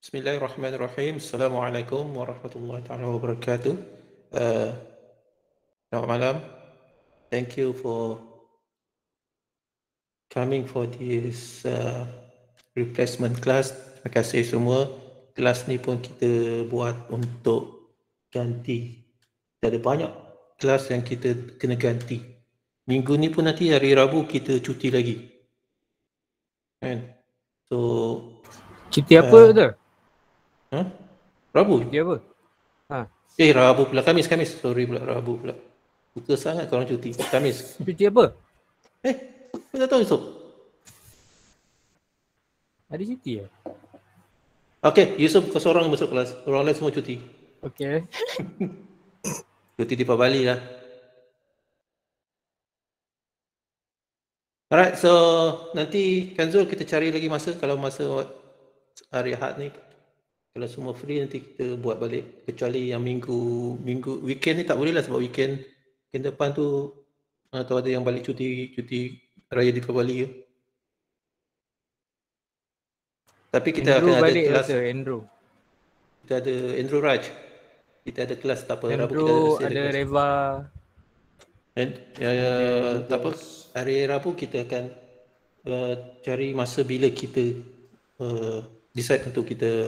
Bismillahirrahmanirrahim. Assalamualaikum warahmatullahi taala wabarakatuh. Selamat malam. Thank you for coming for this replacement class. Terima kasih semua. Kelas ni pun kita buat untuk ganti. Ada banyak kelas yang kita kena ganti. Minggu ni pun nanti hari Rabu kita cuti lagi. Kan? So Cuti apa tu? Rabu? Cuti apa? Rabu pula. Khamis. Sorry pula, Rabu pula. Suka sangat korang cuti. Khamis. Cuti apa? Kau tak tahu Yusof? Ada cuti ya? Okay, Yusof kau seorang masuk kelas. Orang lain semua cuti. Okay. Cuti di Bali lah. Alright, so nanti Kanzul kita cari lagi masa. Kalau masa hari Ahad ni, kalau semua free nanti kita buat balik. Kecuali yang minggu weekend ni tak boleh lah sebab weekend depan tu atau ada yang balik cuti raya di Bali ke. Tapi kita Andrew akan ada balik kelas. Andrew. Kita ada Andrew Raj. Kita ada kelas tak apa. Andrew, Rabu kita ada kelas. Reva. Tak apa. Hari Rabu kita akan cari masa bila kita decide untuk kita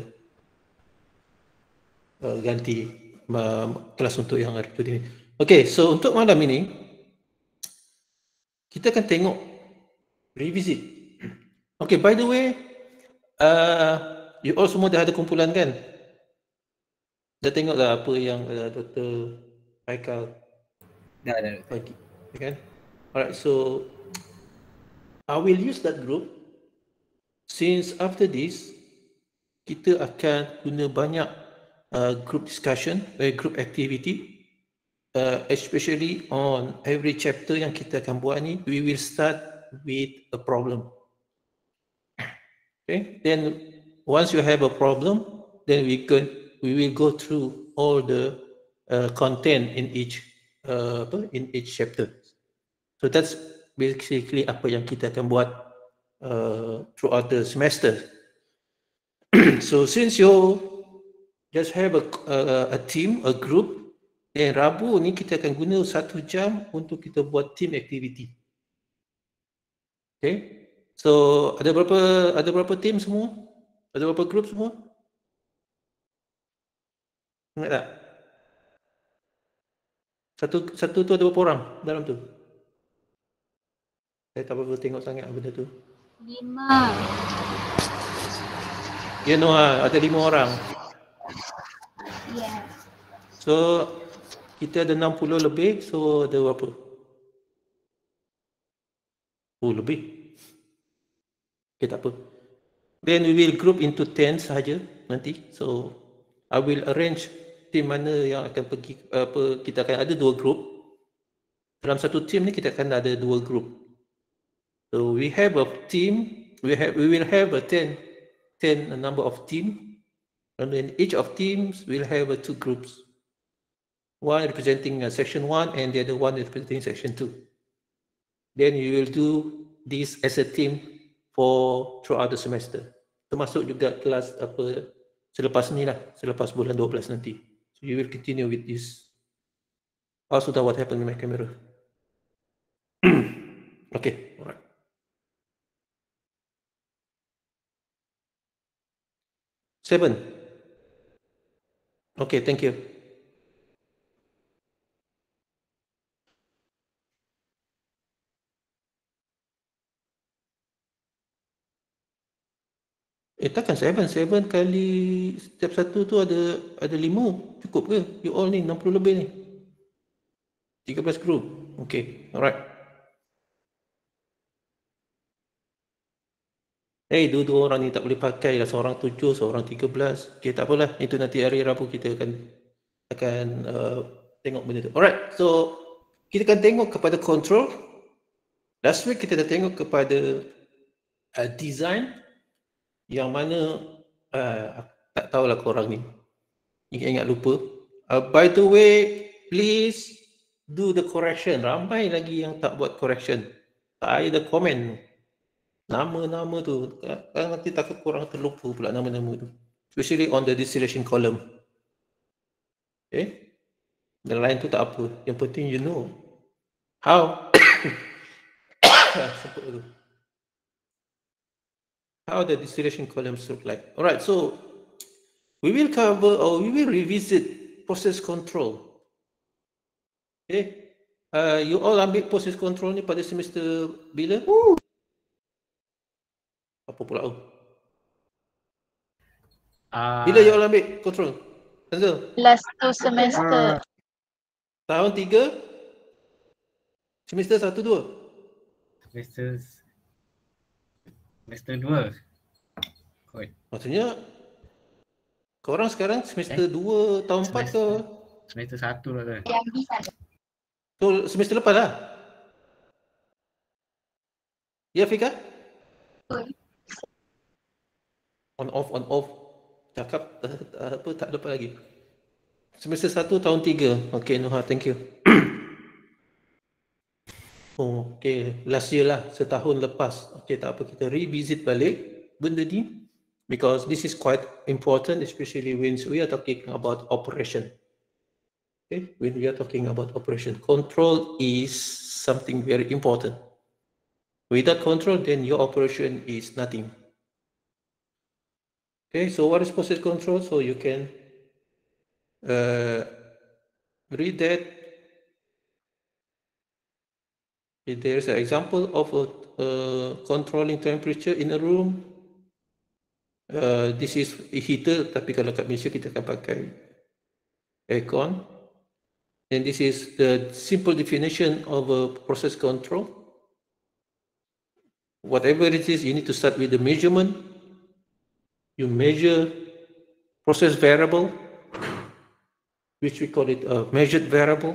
ganti kelas untuk yang hari ini. Okay, so untuk malam ini kita akan tengok revisit. Okay, by the way, you all semua dah ada kumpulan kan? Dah tengok lah apa yang Dr. Haikal dah bagi, kan? Alright, so I will use that group since after this kita akan guna banyak group discussion, group activity, especially on every chapter yang kita akan buat ni. We will start with a problem. Okay, then once you have a problem, then we will go through all the content in each chapter. So that's basically apa yang kita akan buat throughout the semester. So since you just have a team, a group, then Rabu ni kita akan guna 1 jam untuk kita buat team activity. Okay, so ada berapa team semua? Ada berapa group semua? Ingat tak? Satu tu ada berapa orang dalam tu? Saya tak perlu tengok sangat benda tu. 5. Ya Noah, ada 5 orang. Yeah. So kita ada 60 lebih, so ada berapa? Lebih. Okay, tak apa. Then we will group into 10 sahaja nanti. So I will arrange team mana yang akan pergi, kita akan ada 2 group. Dalam satu team ni kita akan ada 2 group. So we have a team, we will have a 10 number of team, and then each of teams will have 2 groups. One representing section 1 and the other one representing section 2. Then you will do this as a team for throughout the semester. Termasuk juga kelas selepas ni lah, selepas bulan 12 nanti. So you will continue with this. Also, what happened with my camera? Okay, alright. Seven. Okay, thank you. Takkan 7 kali setiap satu tu ada 5, cukup ke? You all ni 60 lebih ni. 13 group. Okay, alright. Dua orang ni tak boleh pakai lah. Seorang 7, seorang 13. Okay, tak apalah. Itu nanti hari Rabu kita akan tengok benda tu. Alright, so kita akan tengok kepada control. Last week kita dah tengok kepada design. Yang mana tak tahulah korang ni ingat lupa. By the way, please do the correction. Ramai lagi yang tak buat correction. Tak ada komen. Nama-nama tu nanti takut korang terlupa pula nama-nama tu. especially on the distillation column. Okay, yang lain tu tak apa, yang penting you know how how the distillation columns look like. All right, so we will cover or we will revisit process control. Okay, you all ambil process control ni pada semester bila? Apa pula? Bila you all ambil control? Tanzil? Last 2 semester. Tahun 3? Semester 1, 2? Semester 2. Kot. Maksudnya korang sekarang semester 2 tahun 4 ke? Semester 1 lah tu. So semester lepas lah? Ya Fika? On off. Cakap apa tak lepas lagi. Semester 1 tahun 3. Okay Nuha, thank you. Oh, okay, last year lah, setahun lepas. Okay, tak apa, kita revisit balik benda ni because this is quite important, especially when we are talking about operation. Okay, when we are talking about operation, control is something very important. Without control, then your operation is nothing. Okay, so what is process control? So you can read that. If there's an example of controlling temperature in a room. This is heater, tapi kalau kat Malaysia kita akan pakai aircon. And this is the simple definition of a process control. Whatever it is, you need to start with the measurement. You measure process variable, which we call it a measured variable.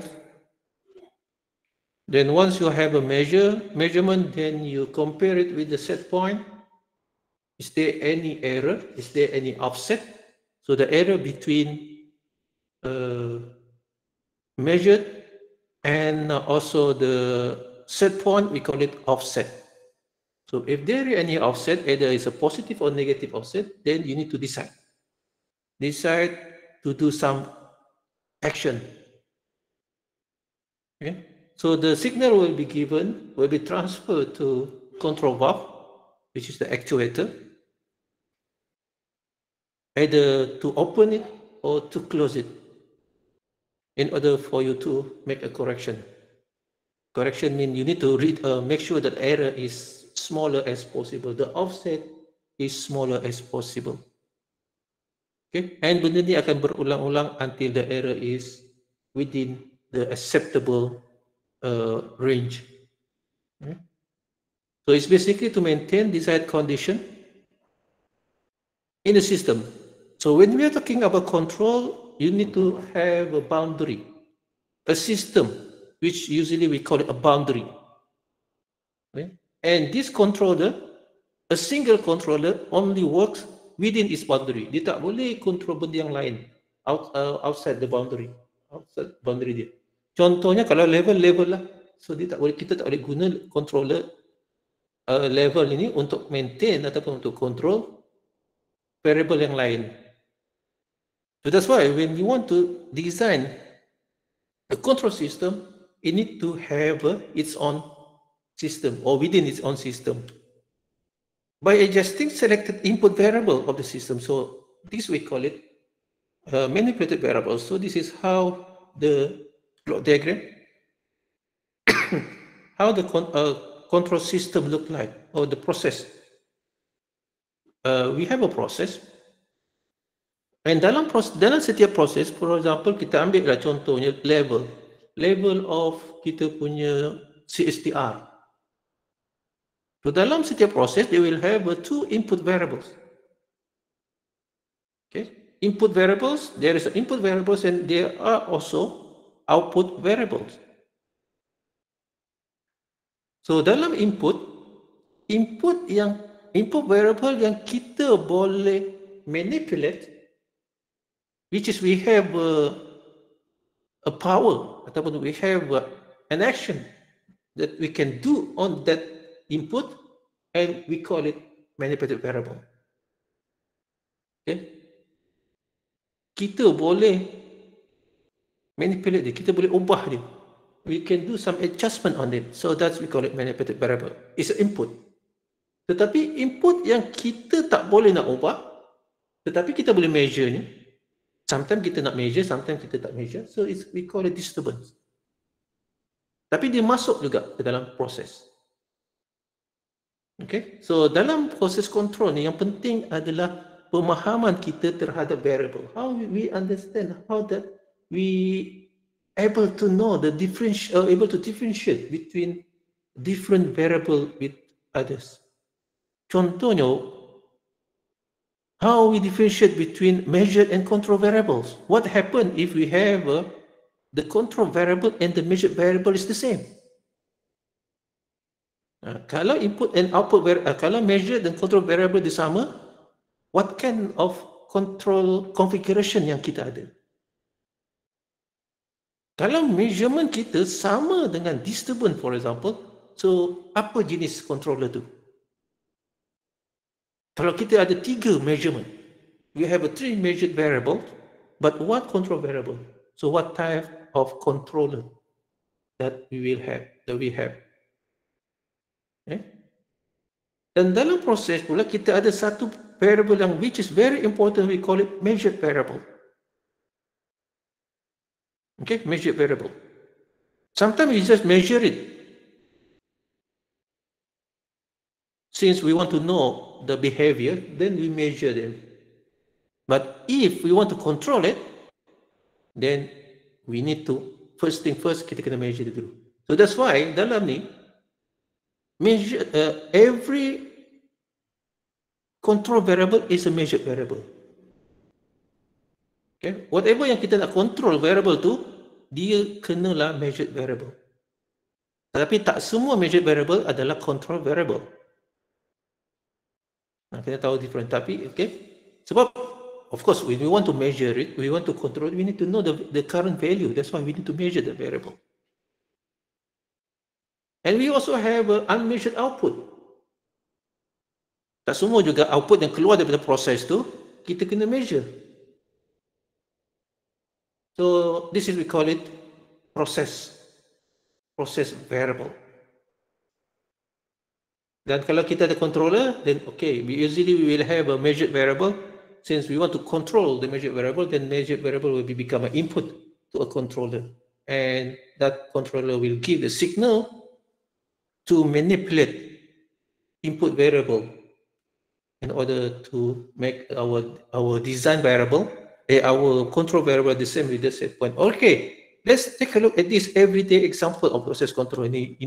Then once you have a measurement, then you compare it with the set point. Is there any error? Is there any offset? So the error between measured and also the set point, we call it offset. So if there is any offset, either it's a positive or negative offset, then you need to decide. Decide to do some action. Okay? So the signal will be given, will be transferred to control valve, which is the actuator, either to open it or to close it in order for you to make a correction. Correction means you need to make sure that error is smaller as possible. The offset is smaller as possible. Okay, and benda ni akan berulang-ulang until the error is within the acceptable range. Okay. So it's basically to maintain desired condition in the system. So when we are talking about control, you need to have a boundary, a system, which usually we call it a boundary. Okay. And this controller, a single controller only works within its boundary. Dia tak boleh control benda yang lain outside the boundary, outside boundary dia. Contohnya kalau level lah, so dia tak boleh, kita tak boleh guna controller level ini untuk maintain ataupun untuk control variable yang lain. So that's why when you want to design a control system, it need to have its own system or within its own system by adjusting selected input variable of the system. So this we call it manipulated variables. So this is how the block diagram, how the control system look like, or the process. We have a process, and dalam setiap proses, for example, kita ambil lah contohnya level of kita punya CSTR. So dalam setiap proses, they will have two input variables. Okay, input variables, there is input variables and there are also output variables. So dalam input variable yang kita boleh manipulate, which is we have a power ataupun we have an action that we can do on that input, and we call it manipulated variable. Okay, kita boleh manipulate dia, kita boleh ubah dia. We can do some adjustment on it. So that's we call it manipulated variable. It's an input. Tetapi input yang kita tak boleh nak ubah, tetapi kita boleh measure ni. Sometimes kita nak measure, sometimes kita tak measure. So we call it disturbance. Tapi dia masuk juga ke dalam proses. Okay, so dalam proses control ni yang penting adalah pemahaman kita terhadap variable. How we understand, how that we able to know the able to differentiate between different variable with others. Contohnya, how we differentiate between measured and control variables. What happens if we have the control variable and the measured variable is the same? Kalau input and output, kalau measure dan control variable dia sama, what kind of control configuration yang kita ada? Kalau measurement kita sama dengan disturbance, for example, so apa jenis controller tu? Kalau kita ada 3 measurement, we have a 3 measured variable, but what control variable? So what type of controller that we have? Okay. Dan dalam proses pula kita ada satu variable yang which is very important, we call it measured variable. Okay, measured variable. Sometimes we just measure it. Since we want to know the behavior, then we measure them. But if we want to control it, then we need to, first thing first, kita kena measure it dulu. So that's why dalam ni, measure every control variable is a measured variable. Okay, whatever yang kita nak control variable tu, dia kenalah measured variable. Tetapi tak semua measured variable adalah control variable. Kita tahu different. Tapi, okay, sebab of course when we want to measure it, we want to control it, we need to know the current value. That's why we need to measure the variable. And we also have unmeasured output. Tak semua juga output yang keluar daripada proses tu kita kena measure. So this is we call it process variable. Dan kalau kita ada controller, then okay, we will have a measured variable. Since we want to control the measured variable, then measured variable will become an input to a controller, and that controller will give the signal to manipulate input variable in order to make our design variable, our control variable the same with the set point. Okay, let's take a look at this everyday example of process control. This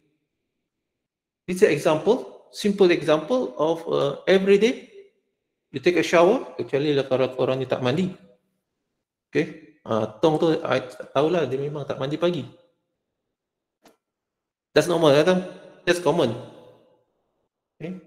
is an example, simple example of everyday. You take a shower, kecuali kalau korang ni tak mandi. Okay, Tong tu tahulah dia memang tak mandi pagi. That's normal, kan? That's common. Okay.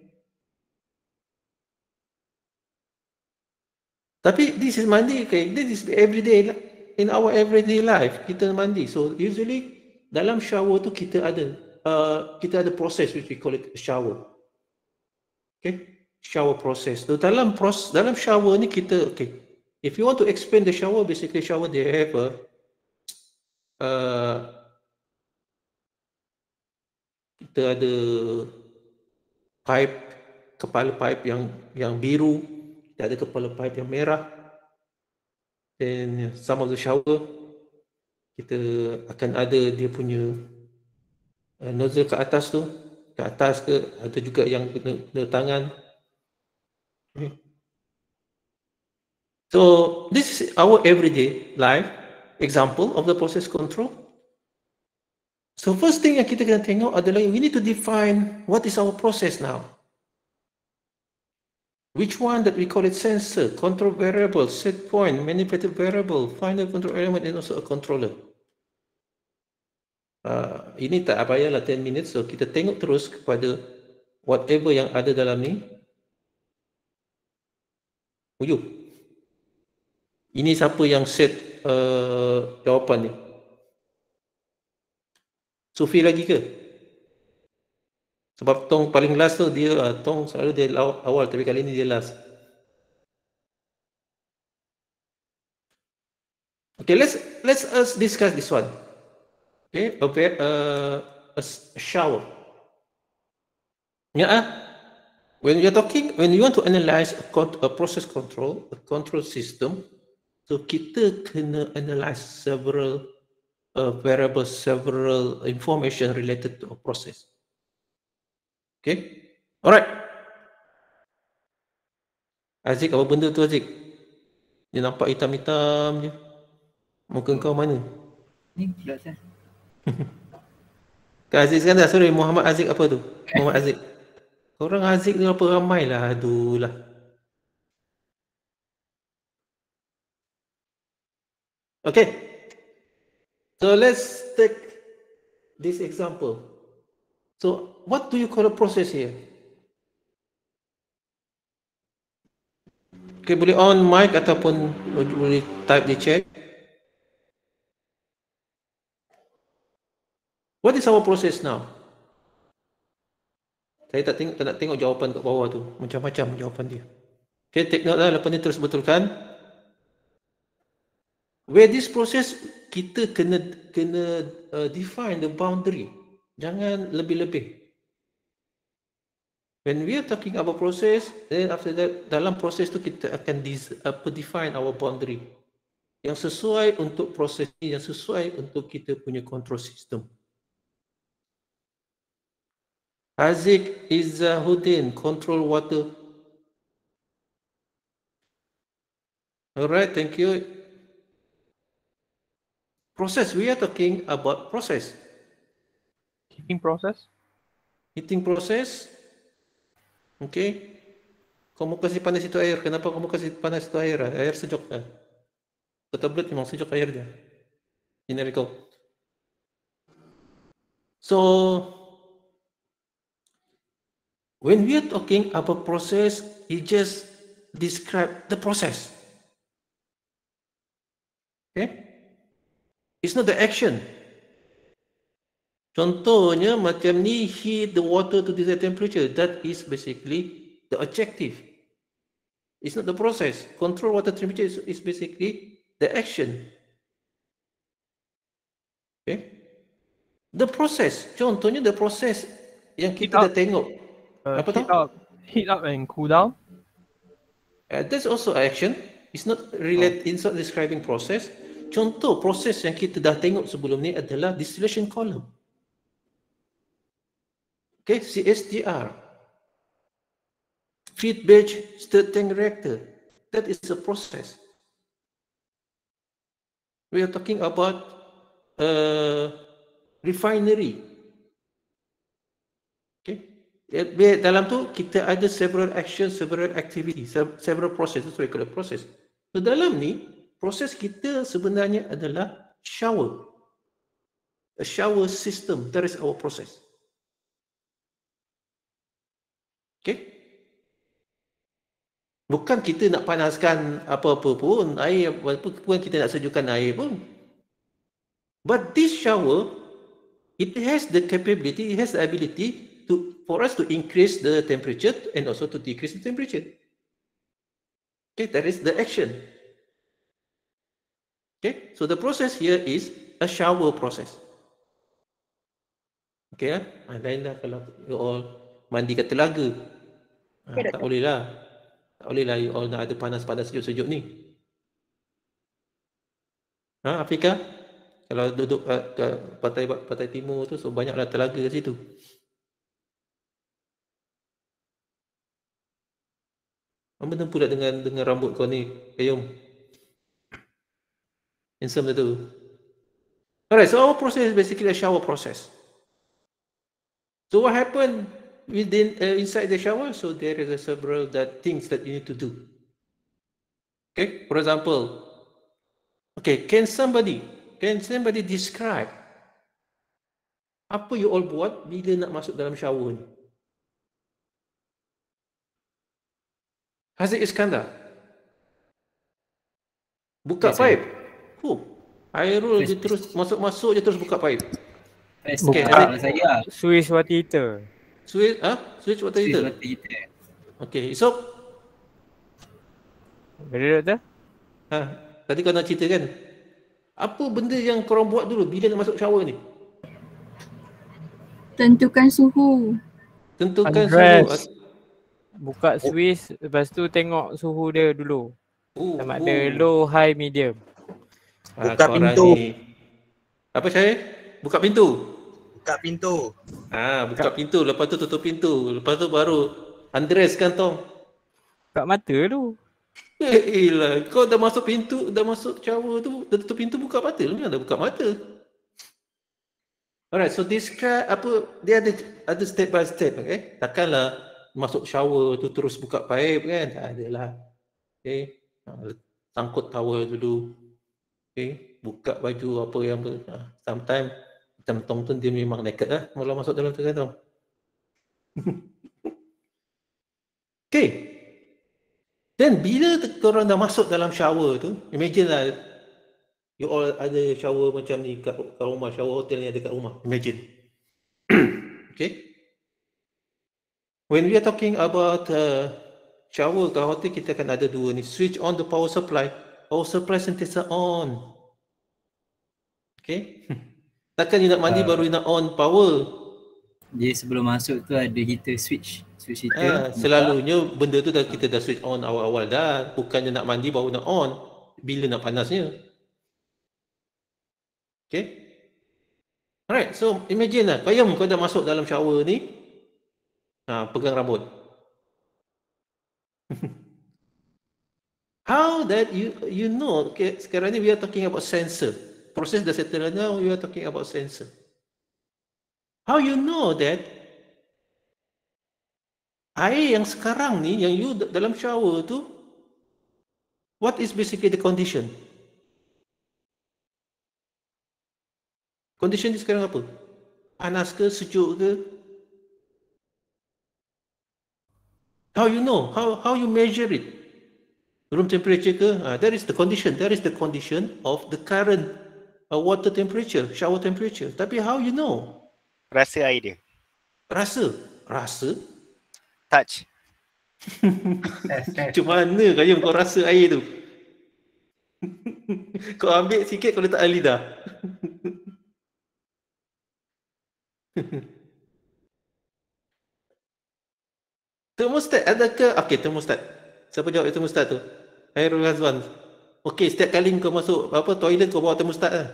Tapi this is mandi, okay? This is everyday, in our everyday life kita mandi. So usually dalam shower tu kita ada process which we call it shower. Okay, shower process. So dalam shower ni kita, okay, if you want to explain the shower, basically shower they have kita ada kepala pipe yang biru, kita ada kepala pipe yang merah. Dan some of the shower kita akan ada dia punya nozzle ke atas tu, ke atas ke, ada juga yang kena tangan. Okay. So this is our everyday life example of the process control. So first thing yang kita kena tengok adalah we need to define what is our process now. Which one that we call it sensor, control variable, set point, manipulated variable, final control element, and also a controller. Ini tak payahlah 10 minutes, so kita tengok terus kepada whatever yang ada dalam ni. Ini siapa yang set jawapan ni? Sufi lagi ke? Sebab Tong paling last tu dia, Tong selalu dia awal tapi kali ni dia last. Okay, let's us discuss this one. Okay, a shower. Yeah. When you want to analyze a process control, a control system, so kita kena analyze several variables, several information related to a process. Okay, alright. Aziz, apa benda tu Aziz? Dia nampak hitam-hitam je. Muka kau mana? Ni pula saya. Kak Aziz kan dah, sorry, Muhammad Aziz apa tu? Muhammad Aziz. Orang Aziz ni apa ramai lah, aduh lah. Okay. So let's take this example. So what do you call a process here? Okay, boleh on mic ataupun boleh type di chat. What is our process now? Saya tak nak tengok jawapan kat bawah tu. Macam-macam jawapan dia. Okay, take note lah. Lepas ni terus betulkan. Where this process, kita kena define the boundary. Jangan lebih-lebih. When we are talking about process, then after that, dalam proses tu kita akan define our boundary. Yang sesuai untuk proses ni, yang sesuai untuk kita punya control system. Haziq Izzahuddin, control water. Alright, thank you. Process, we are talking about process. Heating process? Heating process. Okay. Kamu kasih panas itu air. Kenapa kamu kasih panas itu air? Air sejuk kan? Tablet memang sejuk airnya. Ini recall. So, when we are talking about process, it just describe the process. Okay? It's not the action. Contohnya macam ni, heat the water to desired temperature. That is basically the objective. It's not the process. Control water temperature is basically the action. Okay? The process. Contohnya the process yang kita dah tengok. Apa tu? Heat up and cool down. That's also action. It's not related. It's not describing process. Contoh proses yang kita dah tengok sebelum ni adalah distillation column. Okay, CSTR. Feed batch stirred tank reactor. That is a process. We are talking about refinery. Okay. Dalam tu kita ada several actions, several activities, several processes. So we call it process. So dalam ni proses kita sebenarnya adalah shower. A shower system. That is our process. Okay. Bukan kita nak panaskan apa-apa pun, air, walaupun kita nak sejukkan air pun. But this shower, it has the capability, it has the ability for us to increase the temperature and also to decrease the temperature. Okay, that is the action. Okay, so the process here is a shower process. Okay, lain lah kalau you all mandi kat telaga. Tak boleh lah. Tak boleh lah you all nak ada panas-panas sejuk-sejuk ni. Afrika? Kalau duduk kat pantai timur tu, so banyaklah telaga kat situ. Apa benda pula dengan rambut kau ni, Kayum? Handsome tu. Alright, so our process is basically a shower process. So what happened within inside the shower? So there is several things that you need to do. Okay, for example, okay, can somebody describe apa you all buat bila nak masuk dalam shower ni? Haziq Iskandar. Buka pipe. Airul je terus masuk je terus buka pipe. Okay, saya. Swiss water heater. Switch water heater. Okay, so Boleh doktor? tadi kau nak cerita kan? Apa benda yang korang buat dulu bila nak masuk shower ni? Tentukan suhu. Tentukan Undress. suhu. Buka Swiss, lepas tu tengok suhu dia dulu. Sama ada Oh. low, high, medium. Buka korang pintu. ni. Apa saya? Buka pintu. Buka pintu. Buka pintu, lepas tu tutup pintu. Lepas tu baru undress kan Tom? Buka mata tu. Elah, kau dah masuk pintu, dah masuk shower tu, dah tutup pintu buka mata. Lu dah buka mata. Alright, so describe apa, dia ada step by step, okay? Takkanlah masuk shower tu terus buka pipe kan? Tak adalah. Okay? Sangkut towel dulu. Okay? Buka baju apa yang sometimes macam Tom tu dia memang naked lah mula masuk dalam tu kan Tom. Okay. Then bila korang dah masuk dalam shower tu, imagine lah you all ada shower macam ni kat rumah, shower hotel ni ada kat rumah. Imagine. Okay. When we are talking about shower kat hotel, kita akan ada dua ni. Switch on the power supply. Power supply sentiasa on. Okay. Takkan you nak mandi baru you nak on power. Dia sebelum masuk tu ada heater switch heater. Selalunya benda tu kita dah switch on awal-awal dah. Bukannya nak mandi baru nak on. Bila nak panasnya. Okay. Alright, so imagine lah. Kayam kau dah masuk dalam shower ni. Pegang rambut. How that you know, okay, sekarang ni we are talking about sensor. Proses dah settle now, we are talking about sensor. How you know that air yang sekarang ni, yang you dalam shower tu, what is basically the condition? Condition ni sekarang apa? Panas ke, sejuk ke? How you know? How you measure it? Room temperature ke? That is the condition. That is the condition of the current water temperature, shower temperature. Tapi how you know? Rasa air dia. Rasa? Rasa? Touch. Macam mana Kayum kau rasa air tu? Kau ambil sikit kau letak dalam lidah. Termostat adakah? Okey, termostat. Siapa jawab termostat tu? Hairul Hazwan. Okey, setiap kali kau masuk toilet kau bawa termostat lah.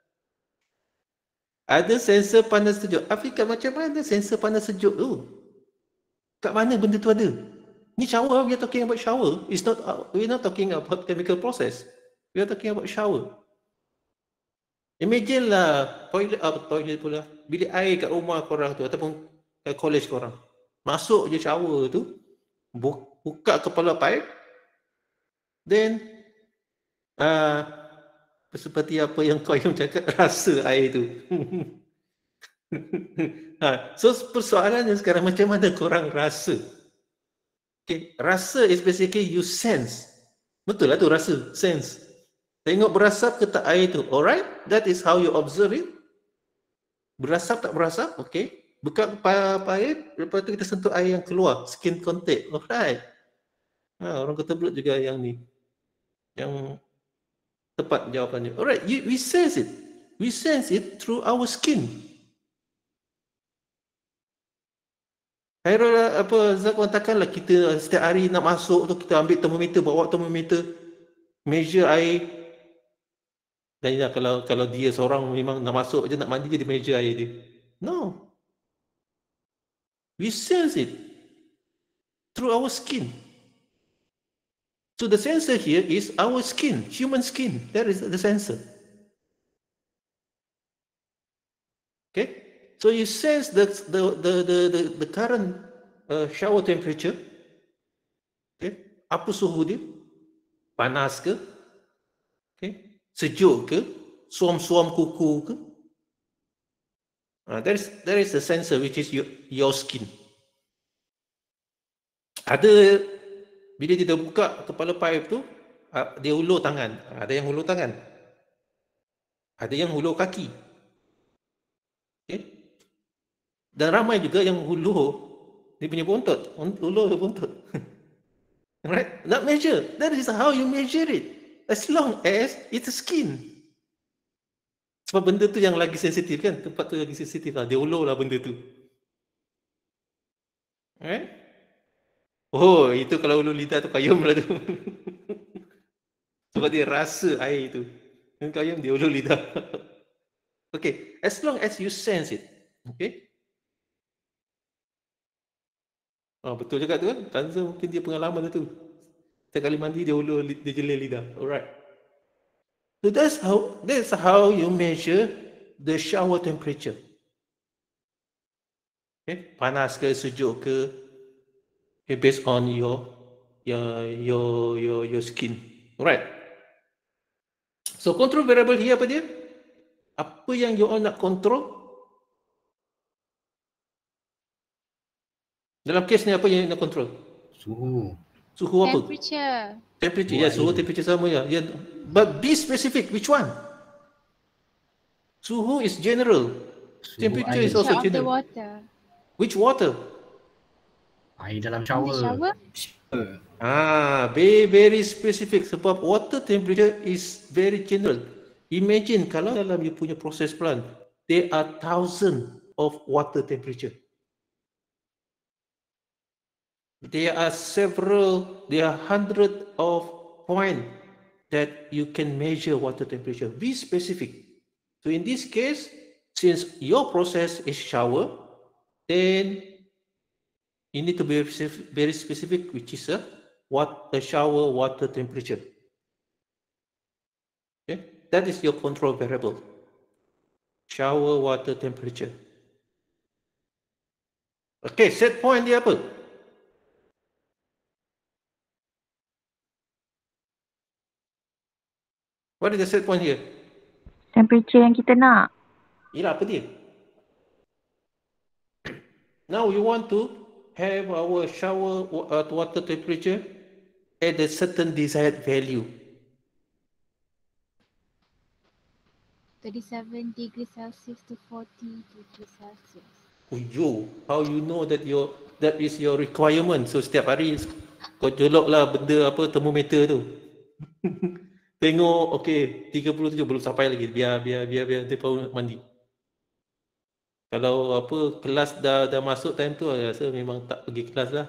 Ada sensor panas sejuk. Afrika, macam mana sensor panas sejuk tu? Kat mana benda tu ada? Ni shower, we are talking about shower. We're not talking about chemical process. We are talking about shower. Imagine lah toilet pula. Bilik air kat rumah korang tu ataupun kat college korang. Masuk je shower tu, buka kepala pipe, then seperti apa yang kau yang cakap, rasa air tu. So persoalannya sekarang macam mana korang rasa? Okay, rasa is basically you sense. Betul lah tu rasa, sense. Tengok berasap ke tak air tu, alright? That is how you observe it. Berasap tak berasap, okay. Buka pipe, lepas tu kita sentuh air yang keluar, skin contact, alright. Orang kata belut juga yang ni. Yang tepat jawapannya. Alright, we sense it. We sense it through our skin. Hairul Zakwan, takkanlah kita setiap hari nak masuk tu kita ambil termometer, bawa termometer, measure air. Dan ya, kalau dia seorang memang nak masuk je, nak mandi je, dia measure air dia. No. We sense it through our skin. So the sensor here is our skin, human skin. That is the sensor. Okay, so you sense the current shower temperature. Okay, apa suhu dia? Panas ke? Okay, sejuk ke? Suam-suam kuku ke? There is a sensor which is your skin. Ada bila dia dah buka kepala pipe tu, dia hulur tangan. Ada yang hulur tangan. Ada yang hulur kaki. Okay. Dan ramai juga yang hulur dia punya bontot. Hulur bontot. Right? Not measure. That is how you measure it. As long as it's skin. Sebab benda tu yang lagi sensitif kan, tempat tu lagi sensitif lah. Dia ulur lah benda tu. Oh, itu kalau ulur lidah tu kayum lah tu. Sebab dia rasa air tu. Yang kayum dia ulur lidah. Okay, as long as you sense it. Okay. Betul juga tu kan. Tanza mungkin dia pengalaman tu. Setiap kali mandi dia ulur, dia jelir lidah. Alright. So that's how you measure the shower temperature. Okay, panas ke, sejuk ke, okay, based on your skin. Alright. So control variable here apa dia? Apa yang you all nak control? Dalam kes ni apa yang you nak control? Suhu. Suhu apa? Temperature. Temperature, ya, suhu temperature sama ya. But be specific, which one? Suhu is general. Temperature is also Temperature of the general. water. Which water? Air dalam The shower. shower? Very specific sebab water temperature is very general. Imagine kalau dalam you punya process plant, there are thousands of water temperature. There are hundreds of points that you can measure water temperature. Be specific. So in this case, since your process is shower, then you need to be very specific, which is the shower water temperature. Okay, that is your control variable. Shower water temperature. Okay, set point dia apa? What is the set point here? Temperature yang kita nak. Yelah, apa dia? Now you want to have our shower water temperature at a certain desired value. 37 degrees Celsius to 40 degrees Celsius. How you know that is your requirement? So setiap hari kau joloklah benda apa thermometer tu. Tengok, okay, 37 belum sampai lagi. Biar dia baru mandi. Kalau apa kelas dah masuk time tu, saya rasa memang tak pergi kelas lah.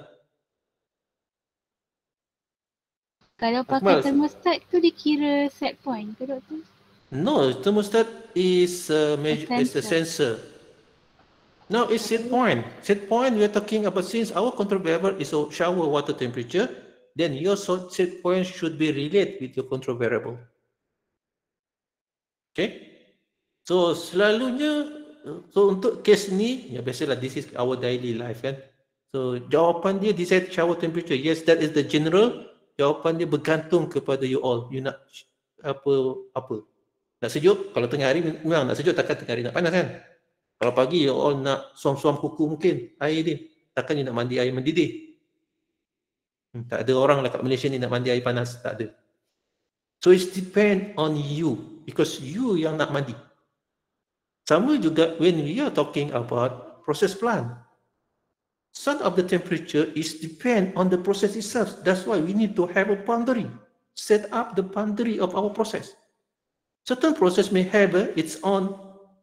Kalau pakai thermostat tu dikira set point ke doktor? No, thermostat is a sensor. No, it's set point. Set point we are talking about, since our control variable is a shower water temperature, then your set point should be related with your control variable. Okay? So selalunya, so untuk kes ni, ya biasalah this is our daily life kan. So jawapan dia desired shower temperature. Yes, that is the general. Jawapan dia bergantung kepada you all. You nak apa? Nak sejuk? Kalau tengah hari memang nak sejuk, takkan tengah hari nak panas kan? Kalau pagi you all nak suam-suam kuku mungkin air dia. Takkan you nak mandi air mendidih. Tak ada orang lah kat Malaysia ni nak mandi air panas, tak ada. So it depend on you, because you yang nak mandi. Sama juga when we are talking about process plant. Some of the temperature is depend on the process itself. That's why we need to have a boundary. Set up the boundary of our process. Certain process may have its own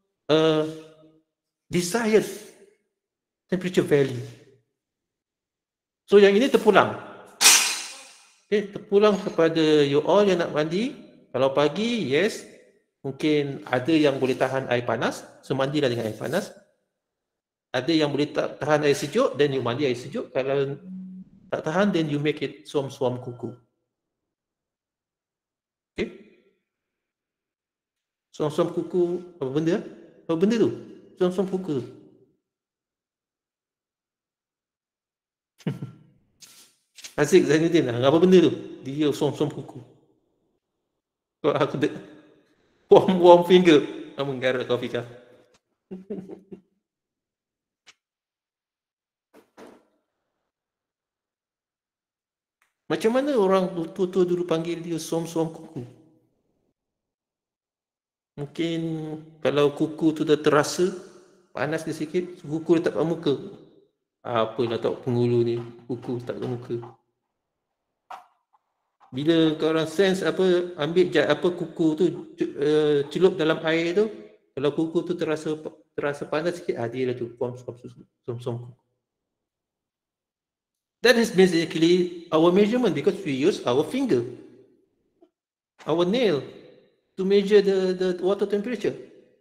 desired temperature value. So yang ini terpulang. Okay, terpulang kepada you all yang nak mandi. Kalau pagi, yes, mungkin ada yang boleh tahan air panas, so mandilah dengan air panas. Ada yang boleh tahan air sejuk, then you mandi air sejuk. Kalau tak tahan, then you make it suam-suam kuku. Okay? Suam-suam kuku, apa benda? Apa benda tu? Suam-suam kuku. Asyik Zainuddin lah. Apa benda tu? Dia suam-suam kuku. Kau aku warm finger. Kamu garut kau Fika. Macam mana orang tua-tua dulu panggil dia suam-suam kuku? Mungkin kalau kuku tu dah terasa panas dia sikit, kuku letak kat muka. Apalah tak penghulu ni, kuku letak kat muka. Bila korang sense apa, ambil kuku tu celup dalam air tu, kalau kuku tu terasa panas sikit, dia lah tu form kuku. That is basically our measurement because we use our finger, our nail to measure the water temperature.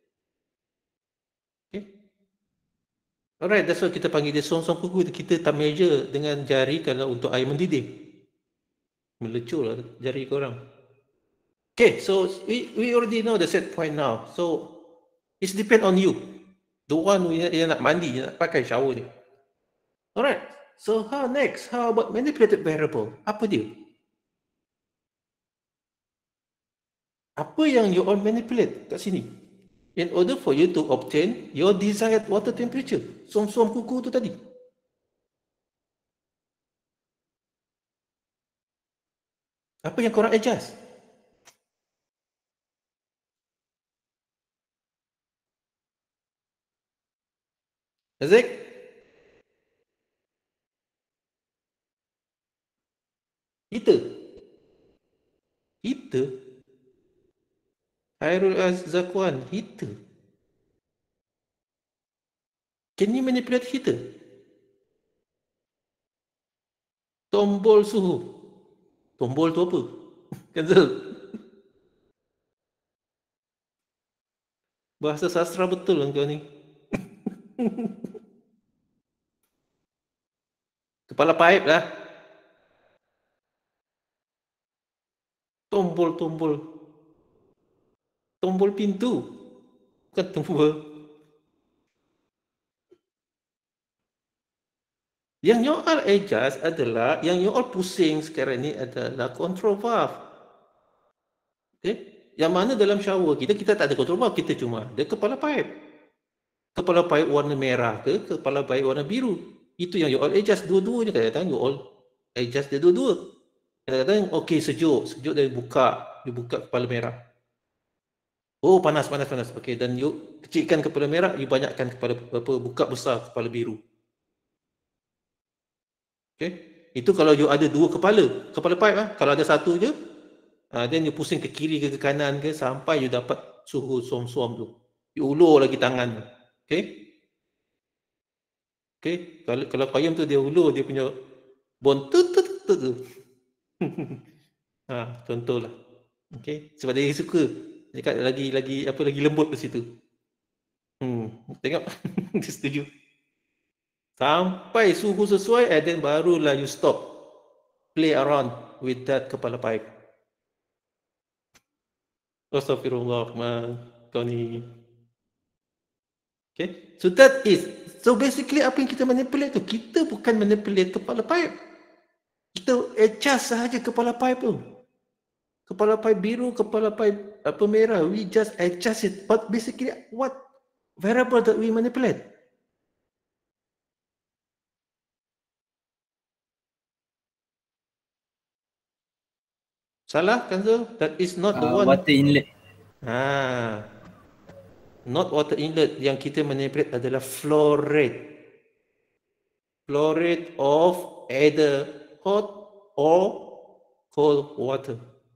Okay. Alright, that's why kita panggil dia som kuku. Kita tak measure dengan jari kalau untuk air mendidih. Melecur lah jari korang. Okay, so we already know the set point now. So it's depend on you. The one yang nak mandi, yang nak pakai shower ni. Alright, so how next? How about manipulated variable? Apa dia? Apa yang you all manipulate kat sini? In order for you to obtain your desired water temperature. Som kuku tu tadi. Apa yang korang adjust? Azek? Heater? Khairul Zakwan, heater? Can you manipulate heater? Tombol suhu. Tombol tu apa? Cancel. Bahasa sastra betul lah kau ni. Kepala paip lah. Tombol pintu. Bukan tombol. Yang you all adjust adalah, yang you all pusing sekarang ni adalah control valve. Okay? Yang mana dalam shower kita tak ada control valve, kita cuma ada kepala paip. Kepala paip warna merah ke kepala paip warna biru. Itu yang you all adjust dua-duanya. Kadang-kadang you all adjust dia dua-dua. Kadang-kadang okey sejuk dia buka kepala merah. Oh panas. Okey, dan you kecilkan kepala merah, you banyakkan buka besar kepala biru. Okay. Itu kalau you ada dua kepala paip lah. Kalau ada satu je, then you pusing ke kiri ke kanan ke sampai you dapat suhu som-som tu. You ulur lagi tangan. Okay. Kalau payung tu dia ulur dia punya bon tu. Contohlah. Okay. Sebab dia suka. Dekat lagi lembut ke situ. Tengok. Dia setuju. Sampai suhu sesuai, and then barulah you stop play around with that kepala paip. Astagfirullah, kau ni. Okay, so basically apa yang kita manipulate tu, kita bukan manipulate kepala paip. Kita adjust sahaja kepala paip tu. Kepala paip biru, kepala paip merah, we just adjust it. But basically what variable that we manipulate? Salah, Kanzo? That is not the one. Water inlet. Not water inlet. Yang kita manipulate adalah flow rate. Flow rate of either hot or cold water.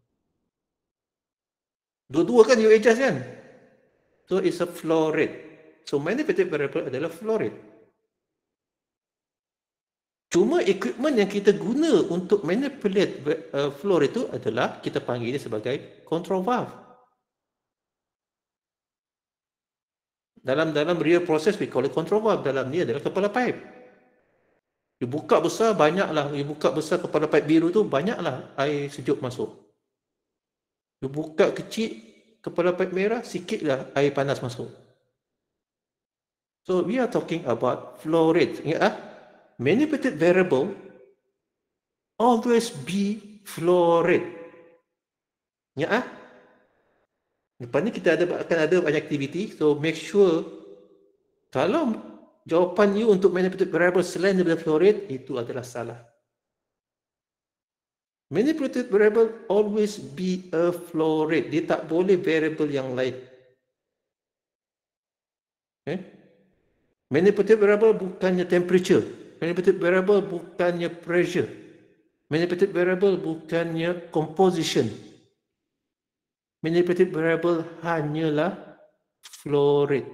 Dua-dua kan you adjust kan? So it's a flow rate. So manipulated variable adalah flow rate. Cuma equipment yang kita guna untuk manipulate flow rate itu adalah kita panggil dia sebagai control valve. Dalam real process we call it control valve. Dalam ni adalah kepala paip. You buka besar banyaklah. You buka besar kepala paip biru tu banyaklah air sejuk masuk. You buka kecil kepala paip merah sikitlah air panas masuk. So we are talking about flow rate. Ingat manipulated variable always be flow rate. Ya? Lepas ni kita akan ada banyak aktiviti. So make sure kalau jawapan you untuk manipulated variable selain daripada flow rate, itu adalah salah. Manipulated variable always be a flow rate. Dia tak boleh variable yang lain. Okay? Manipulated variable bukannya temperature. Manipulated variable bukannya pressure. Manipulated variable bukannya composition. Manipulated variable hanyalah flow rate.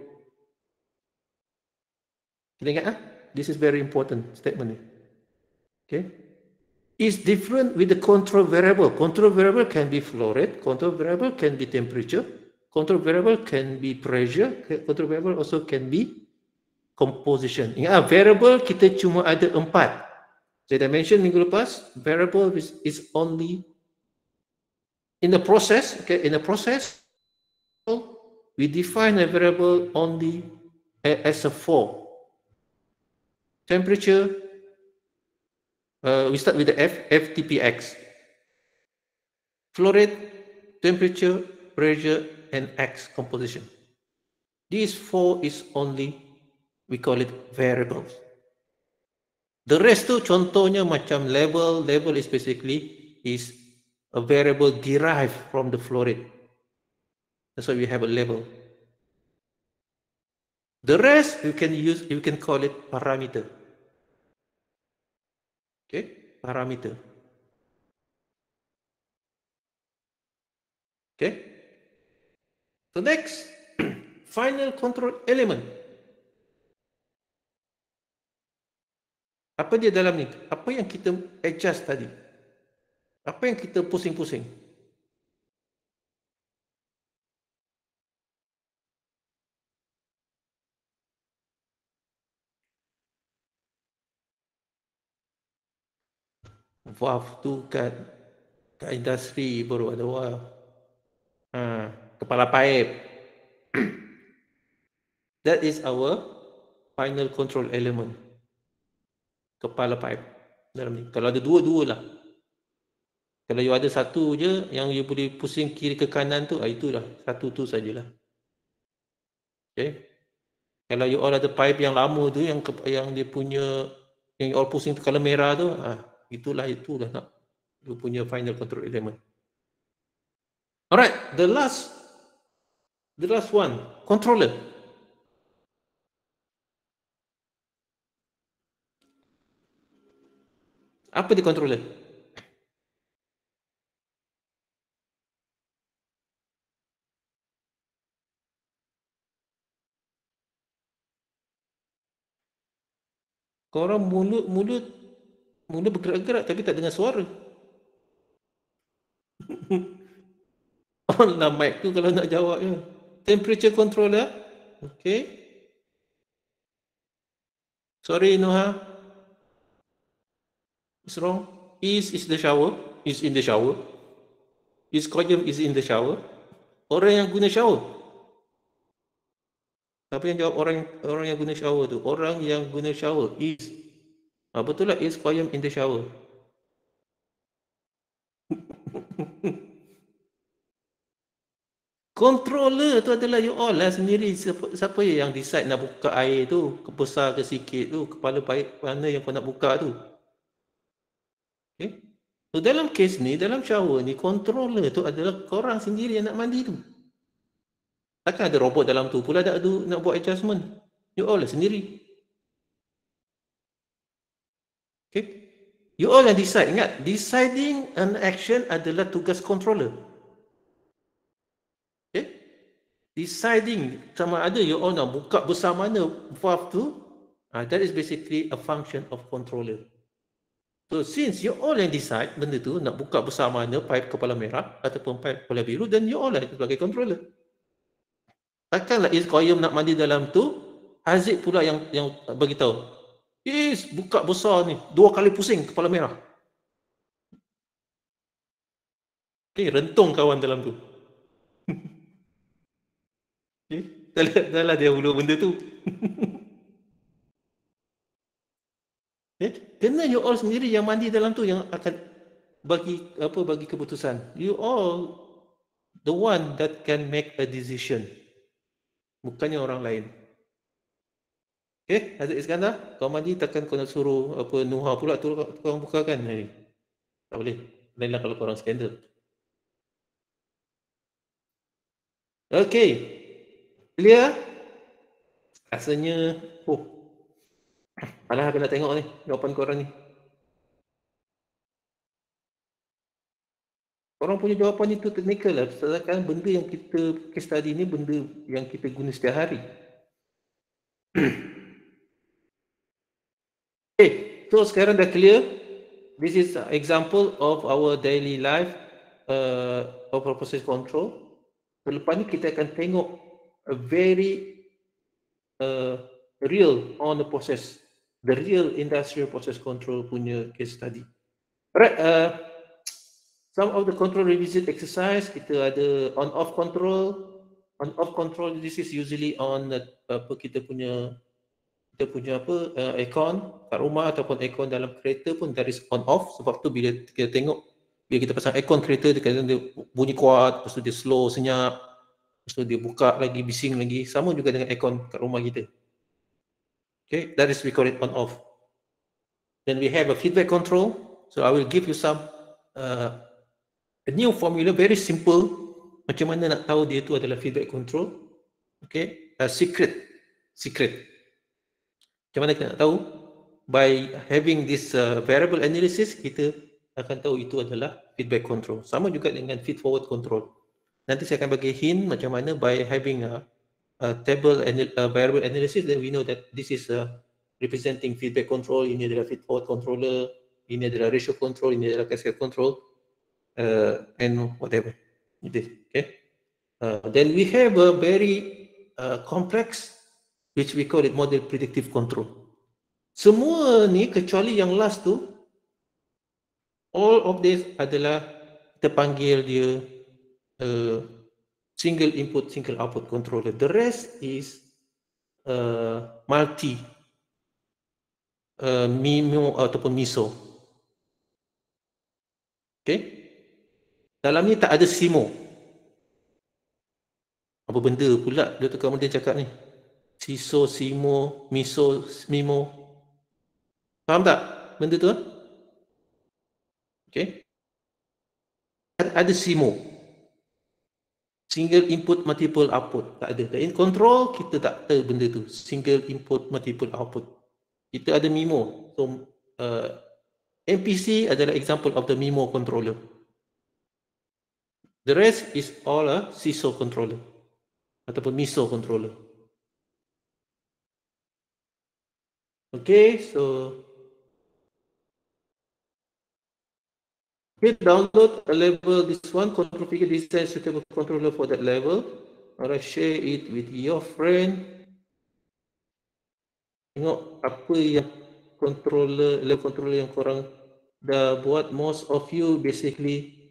Kita ingat This is very important statement ni. Okay. Is different with the control variable. Control variable can be flow rate, control variable can be temperature, control variable can be pressure, control variable also can be composition. Ingat variable kita cuma ada 4. Saya dah mention minggu lepas, variable is only in the process, okay, in the process we define a variable only as a form. Temperature, we start with the FTPX. Flow rate, temperature, pressure, and X composition. These 4 is only, we call it variables. The rest tu contohnya macam level. Level is basically is a variable derived from the flow rate. That's why we have a level. The rest you can call it parameter. Okay, parameter. Okay. So next, final control element. Apa dia dalam ni? Apa yang kita adjust tadi? Apa yang kita pusing-pusing? Valve tu kat industri baru ada valve. Kepala pipe. That is our final control element. Kepala pipe dalam ni. Kalau ada dua-dua lah. Kalau you ada satu je yang you boleh pusing kiri ke kanan tu, itulah. Satu tu sajalah. Okay. Kalau you all ada pipe yang lama tu, yang dia punya, yang you all pusing tu color merah tu, itulah nak you punya final control element. Alright, the last one, controller. Apa di controller? Korang mulut bergerak-gerak tapi tak dengar suara. On lah mic tu kalau nak jawab je. Temperature controller. Okay. Sorry Noha. What's wrong? Is the shower. Is in the shower. Is Koyam is in the shower. Orang yang guna shower. Siapa yang jawab orang yang guna shower tu? Orang yang guna shower is. Betul lah, is Koyam in the shower. Controller tu adalah you all lah sendiri. Siapa yang decide nak buka air tu, besar ke sikit tu, kepala pipe mana yang kau nak buka tu. Okay. So dalam case ni, dalam shower ni, controller tu adalah korang sendiri yang nak mandi tu. Takkan ada robot dalam tu pula nak buat adjustment. You all lah sendiri. Okay. You all yang decide. Ingat, deciding an action adalah tugas controller. Okay. Deciding sama ada you all nak buka besar mana valve tu, that is basically a function of controller. So since you all yang decide benda tu nak buka besar mana pipe kepala merah ataupun pipe kepala biru, then you all lah sebagai controller. Takkanlah is Koyam nak mandi dalam tu, Haziq pula yang bagi tahu. Is buka besar ni, 2 kali pusing kepala merah. Okay, rentung kawan dalam tu. Okay, dah lah dia ulu benda tu. Kena you all sendiri yang mandi dalam tu yang akan bagi keputusan. You all the one that can make a decision. Bukannya orang lain. Okay, Haziq Iskandar, kau mandi takkan kau nak suruh Nuha pula tu kau bukakan ni. Tak boleh. Lainlah kalau korang skandal. Okay. Clear? Rasanya alah aku nak tengok ni jawapan korang ni. Korang punya jawapan itu technical lah. Sedangkan benda yang kita case study ni benda yang kita guna setiap hari. Okay, so sekarang dah clear. This is an example of our daily life of process control. Selepas ni kita akan tengok a very real on the process, the real industrial process control punya case study. Alright, some of the control revisit exercise, kita ada on-off control. On-off control, this is usually on kita punya aircon kat rumah ataupun aircon dalam kereta pun there is on-off. Sebab tu bila kita tengok, bila kita pasang aircon kereta, dia bunyi kuat, lepas tu dia slow, senyap, lepas tu dia buka lagi, bising lagi. Sama juga dengan aircon kat rumah kita. Okay, that is we call it on-off. Then we have a feedback control. So I will give you some a new formula, very simple. Macam mana nak tahu dia tu adalah feedback control. Okay, secret. Macam mana kita nak tahu? By having this variable analysis, kita akan tahu itu adalah feedback control. Sama juga dengan feed forward control. Nanti saya akan bagi hint macam mana by having a table variable analysis, then we know that this is representing feedback control. Ini adalah feed forward controller, ini adalah ratio control, ini adalah cascade control, and whatever. Okay. Then we have a very complex, which we call it model predictive control. Semua ni kecuali yang last tu, all of this adalah kita panggil dia single input, single output controller. The rest is multi MIMO ataupun MISO. Okay. Dalam ni tak ada SIMO. Apa benda pula dia tukar benda cakap ni? SISO, SIMO, MISO, MIMO. Faham tak benda tu? Okay. Ada SIMO. Single input, multiple output. Tak ada. In control, kita tak ada benda tu. Single input, multiple output. Kita ada MIMO. So, MPC adalah example of the MIMO controller. The rest is all a SISO controller ataupun MISO controller. Okay, so download a level, this one, control figure design suitable controller for that level. Alright, share it with your friend. Tengok apa yang level controller yang korang dah buat. Most of you basically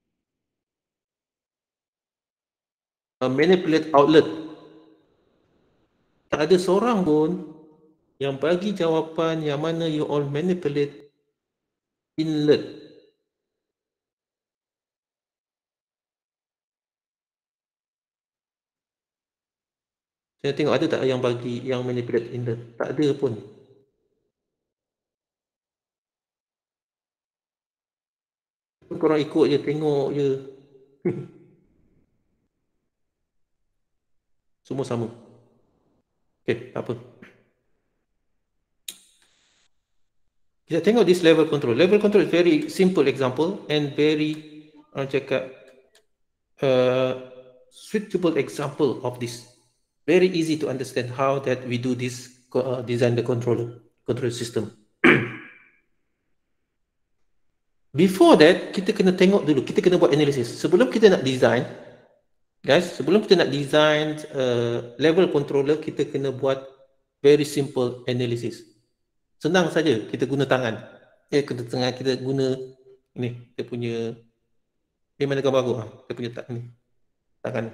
manipulate outlet. Tak ada seorang pun yang bagi jawapan yang mana you all manipulate inlet. Saya tengok ada tak yang bagi yang manipulate inlet? Tak ada pun. Korang ikut je, tengok je. Semua sama. Okay, tak apa. Kita tengok this level control. Level control is very simple example and very, orang cakap, suitable example of this. Very easy to understand how that we do this, design the control system. Before that, kita kena tengok dulu, kita kena buat analysis. Sebelum kita nak design, guys, sebelum kita nak design level controller, kita kena buat very simple analysis. Senang saja, kita guna tangan. Kita guna ini, kita punya, ini mana gambar aku? Kita punya tangan.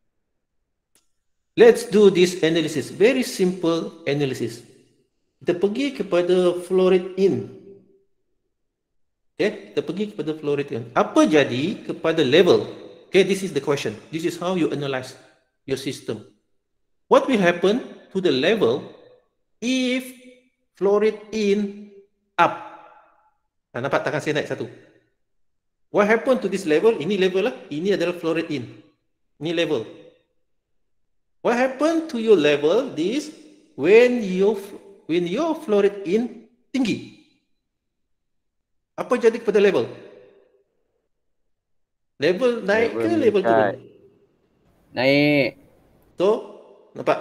Let's do this analysis, very simple analysis. Kita pergi kepada flow rate in. Okay, kita pergi kepada flow rate in. Apa jadi kepada level? Okay, this is the question. This is how you analyze your system. What will happen to the level if flow rate in up? Nampak tangan saya naik satu. What happen to this level? Ini level lah. Ini adalah flow rate in. Ini level. What happen to your level? This when your flow rate in tinggi. Apa jadi kepada level? Level naik ke level turun? meningkat. Naik. So, nampak?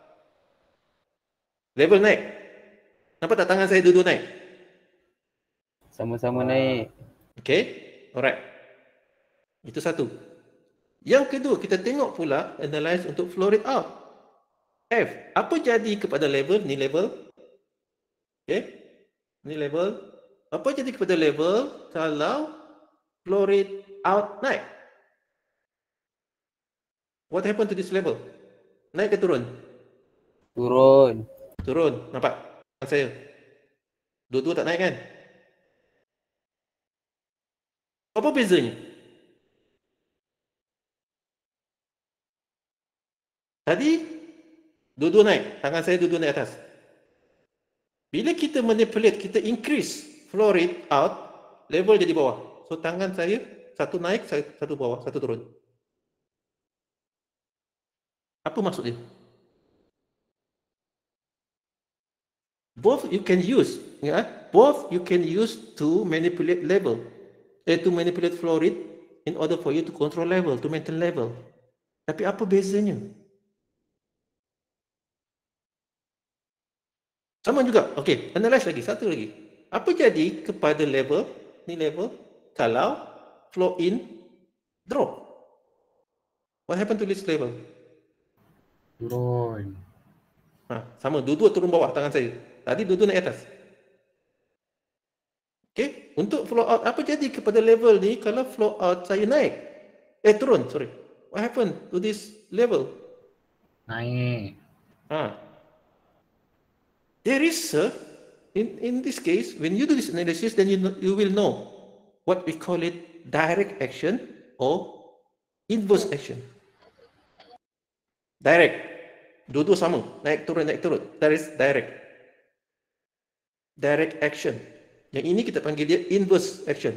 Level naik. Nampak tak tangan saya duduk naik? Sama-sama naik. Okay, alright. Itu satu. Yang kedua, kita tengok pula analyze untuk flow rate out. F, apa jadi kepada level? Ni level. Okay, ni level. Apa jadi kepada level kalau flow rate out naik? What happened to this level? Naik ke turun? Turun. Turun. Nampak? Saya. Dua-dua tak naik kan? Apa bezanya? Tadi dua-dua naik. Tangan saya dua-dua naik atas. Bila kita manipulate, kita increase flow rate out, level jadi bawah. So tangan saya satu naik, satu bawah, satu turun. Apa maksud dia? Both you can use, both you can use to manipulate level, to manipulate flow rate in order for you to control level, to maintain level. Tapi apa bezanya? Sama juga. Okey, analyze lagi, satu lagi. Apa jadi kepada level, ni level, kalau flow in drop? What happened to this level? Turun. Sama, dua-dua turun bawah tangan saya. Tadi dua-dua naik atas. Okey, untuk flow out, apa jadi kepada level ni kalau flow out saya naik? Turun, sorry. What happened to this level? Naik. There is in this case, when you do this analysis, then you will know what we call it direct action or inverse action. Direct, dua-dua sama, naik turun. That is direct. Direct action. Yang ini kita panggil dia inverse action.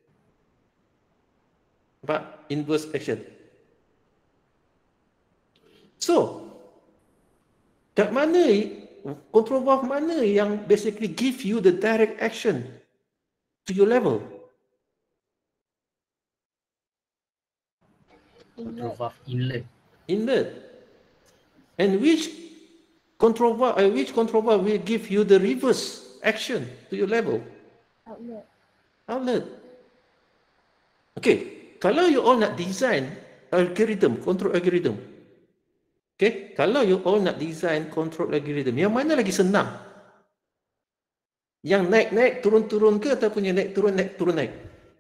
Nampak? Inverse action. So, kat mana control valve mana yang basically give you the direct action to your level? Control valve inlet. Inlet. And which control valve will give you the reverse action to your level? Outlet. Okay, kalau you all nak design algorithm, control algorithm. Okay, kalau you all nak design control algorithm, yang mana lagi senang? Yang naik-naik, turun-turun ke ataupun yang naik, turun, naik?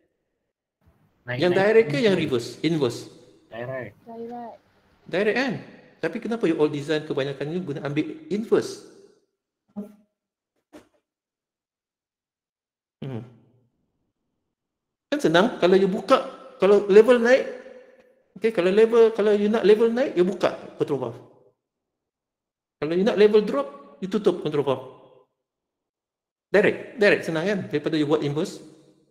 Yang direct ke yang reverse, inverse? Direct. Direct kan? Tapi kenapa you all design kebanyakannya guna ambil inverse? Kan senang kalau you buka, kalau level naik, okay, kalau you nak level naik, you buka control valve. Kalau you nak level drop, you tutup control valve. Direct senang kan daripada you buat inverse.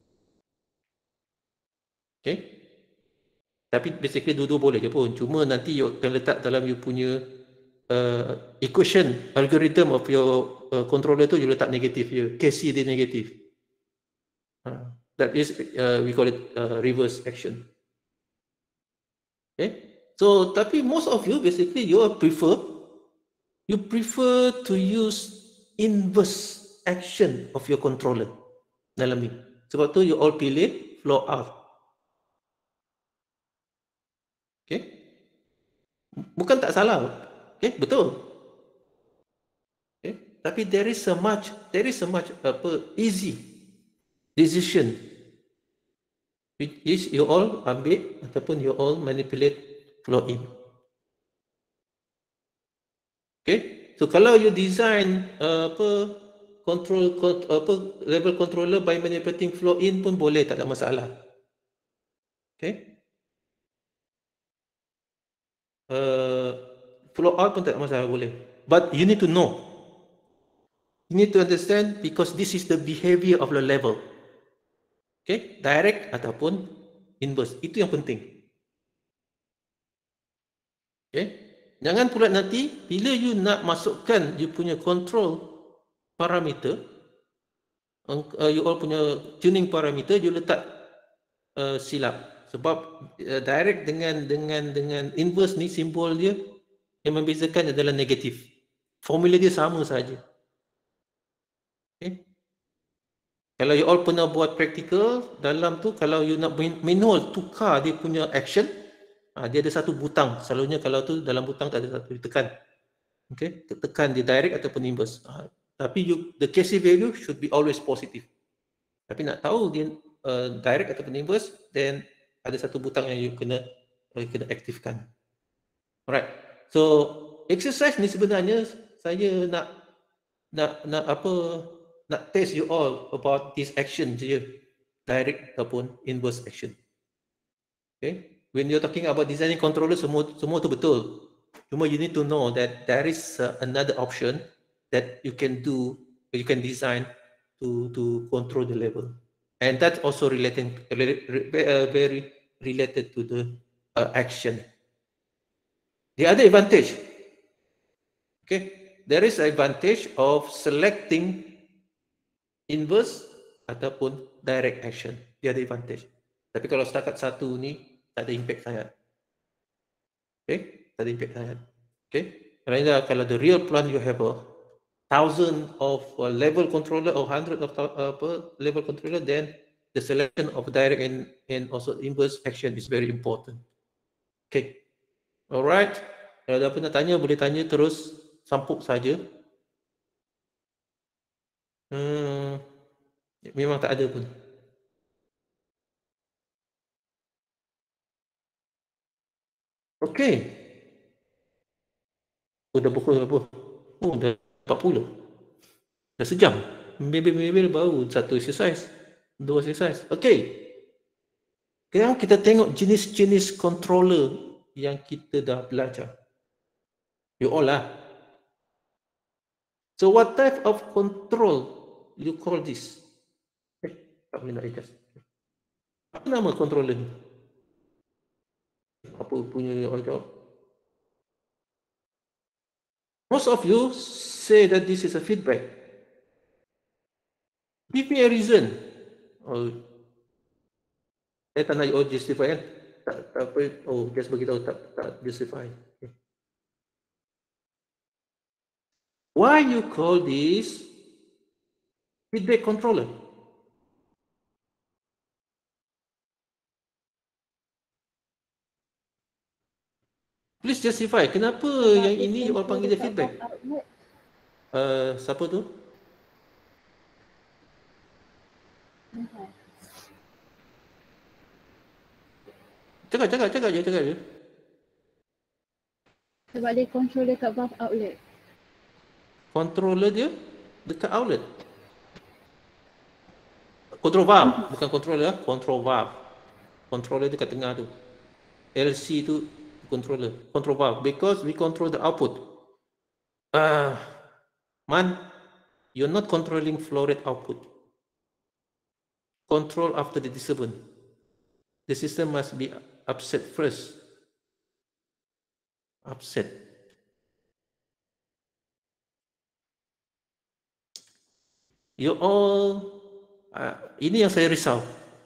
Okay. Tapi basically dua-dua boleh je pun. Cuma nanti you akan letak dalam you punya equation, algorithm of your controller tu you letak negatif je. KC dia negatif. That is, we call it reverse action. Okay. So, tapi most of you basically you prefer to use inverse action of your controller dalam ni. Sebab tu you all pilih flow out. Okay. Bukan tak salah. Okay, betul. Okay. Tapi there is a much easy decision which you all ambil ataupun you all manipulate flow in. Okay, so kalau you design level controller by manipulating flow in pun boleh, tak ada masalah. Okay, flow out pun tak ada masalah, boleh. But you need to know, you need to understand, because this is the behavior of the level. Okay, direct ataupun inverse, itu yang penting. Okay. Jangan pula nanti bila you nak masukkan you punya control parameter, you all punya tuning parameter, you letak silap. Sebab direct dengan inverse ni simbol dia yang membezakan adalah negatif. Formula dia sama saja. Okay. Kalau you all pernah buat practical, dalam tu kalau you nak manual tukar dia punya action, dia ada satu butang. Selalunya kalau tu dalam butang tak ada satu, ditekan. Okay, tekan dia direct ataupun inverse. Tapi the KC value should be always positive. Tapi nak tahu dia direct ataupun inverse, then ada satu butang yang you kena aktifkan. Alright. So exercise ni sebenarnya saya nak test you all about this action je, direct ataupun inverse action. Okay. When you're talking about designing controller, semua tu betul. Cuma you need to know that there is another option that you can do, you can design to control the level, and that's also very related to the action. The other advantage, okay, there is advantage of selecting inverse ataupun direct action. Dia ada advantage. Tapi kalau setakat satu ni tak ada impact sangat. Okay, tak ada impact sangat. Okay, kalau the real plan you have 1,000 of level controller or 100 of level controller, then the selection of direct and also inverse action is very important. Okay, alright. Kalau ada apa nak tanya boleh tanya terus, sampuk saja. Memang tak ada pun. Okey. Dah pukul berapa? Dah 40. Dah sejam. Maybe baru satu exercise, dua exercise. Okey. Sekarang kita tengok jenis-jenis controller yang kita dah belajar. You all lah. So what type of control you call this? Tak boleh nak adjust. Apa nama controller ni? Apa punya orang jawab? Most of you say that this is a feedback. Give me a reason. Saya tak nak justify kan? Tak apa. Just beritahu tak justify. Okay. Why you call this feedback controller? Please justify. Kenapa yang ini orang panggil dia feedback? Siapa tu? Cakap je. Sebab dia control dekat valve outlet. Controller dia dekat outlet. Control valve, bukan controller, control valve. Controller dekat tengah tu. LC tu controller, control valve, because we control the output. Man, you're not controlling flow rate output. Control after the disturbance. The system must be upset first. Upset. You all, ini yang saya risau.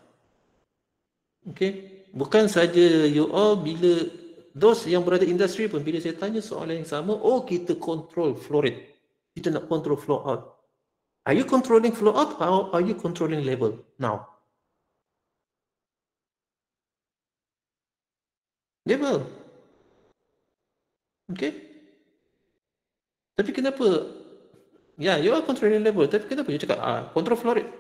Okay, bukan saja you all, bila those yang berada industri pun bila saya tanya soalan yang sama, kita control flow rate, kita nak control flow out. Are you controlling flow out or are you controlling level now? Level. Okay. Tapi kenapa? Ya, you are controlling level. Tapi kenapa you cakap control flow rate?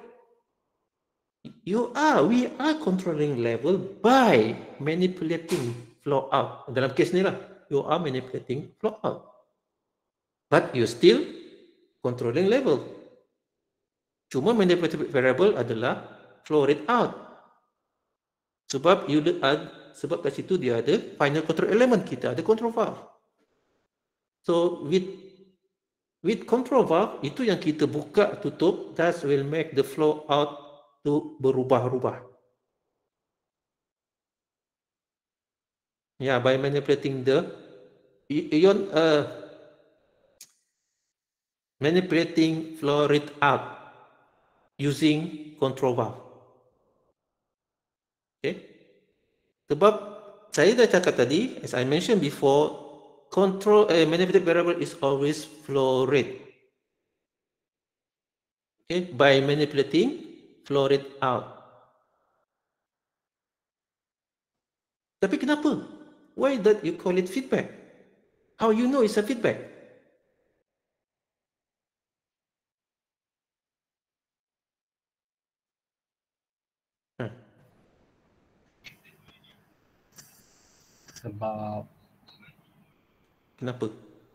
We are controlling level by manipulating flow out. Dalam kes ni lah, you are manipulating flow out. But you still controlling level. Cuma manipulative variable adalah flow rate out. Sebab sebab kat situ dia ada final control element, kita ada control valve. So with control valve, itu yang kita buka tutup, that will make the flow out tu berubah-ubah. Ya, by manipulating manipulating flow rate out using control valve. Okay. Sebab saya dah cakap tadi, as I mentioned before, manipulated variable is always flow rate. Okay, by manipulating flow rate out. Tapi kenapa? Why that you call it feedback? How you know it's a feedback? Sebab Kenapa?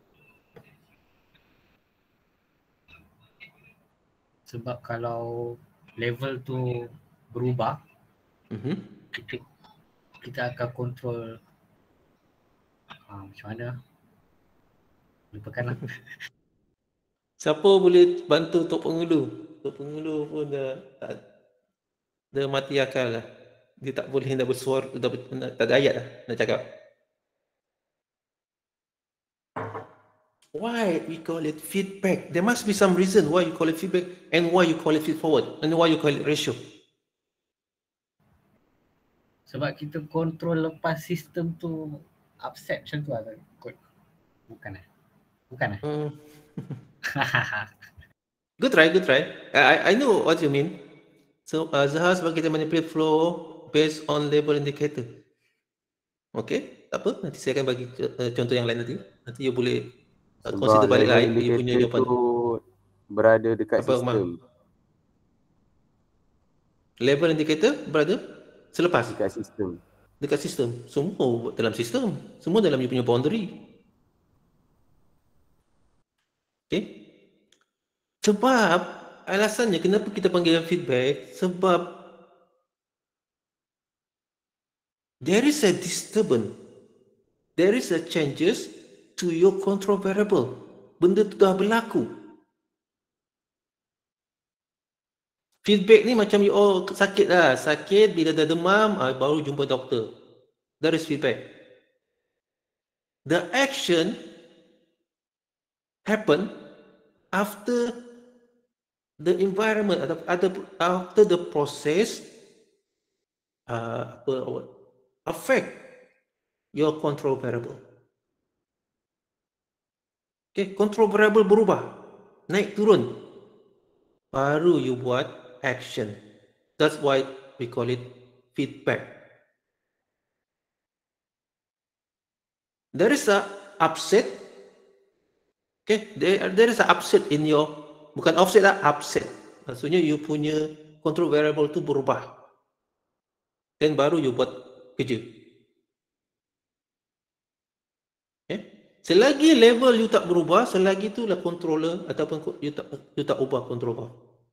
sebab kalau level tu berubah, kita akan kontrol macam mana? Lupakanlah. Siapa boleh bantu Tok Pengulu? Tok Pengulu pun dah mati akal lah. Dia tak boleh nak bersuara, tak ada ayat lah nak cakap. Why we call it feedback? There must be some reason why you call it feedback and why you call it feed forward and why you call it ratio. Sebab kita kontrol lepas sistem tu upset macam tu lah. Bukan eh? Good try. I know what you mean. So Zahar sebab kita manipulate flow based on label indicator. Okay, tak apa. Nanti saya akan bagi contoh yang lain nanti. Nanti you boleh consider balik lah you punya jawapan tu. Berada dekat Apa, sistem. Level indicator berada selepas Dekat sistem. Semua dalam sistem. Semua dalam you punya boundary. Okay. Sebab alasannya kenapa kita panggil feedback, sebab there is a disturbance, there is a changes to your control variable. Benda tu dah berlaku. Feedback ni macam you sakit lah. Sakit bila dah demam, baru jumpa doktor. That is feedback. The action happen after the environment, after the process affect your control variable. Okay, control variable berubah, naik turun, baru you buat action. That's why we call it feedback. There is a upset. Okay, there is a upset in your, bukan offset lah, upset. Maksudnya you punya control variable tu berubah. Dan baru you buat kerja. Okay. Selagi level you tak berubah, selagi tu lah controller ataupun you tak ubah controller.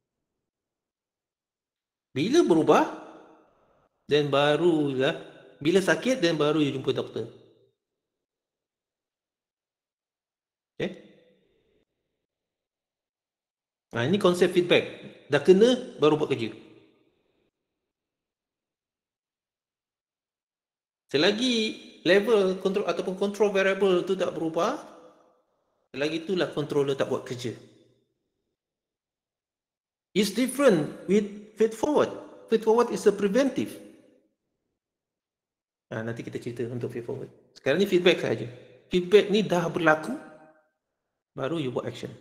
Bila berubah, dan barulah, bila sakit, dan baru you jumpa doktor. Okay. Ini konsep feedback. Dah kena, baru buat kerja. Selagi level control ataupun control variable tu tak berubah, selagi itulah controller tak buat kerja. It's different with feed forward. Feed forward is a preventive. Nanti kita cerita untuk feed forward. Sekarang ni feedback saja. Feedback ni dah berlaku, baru you buat action.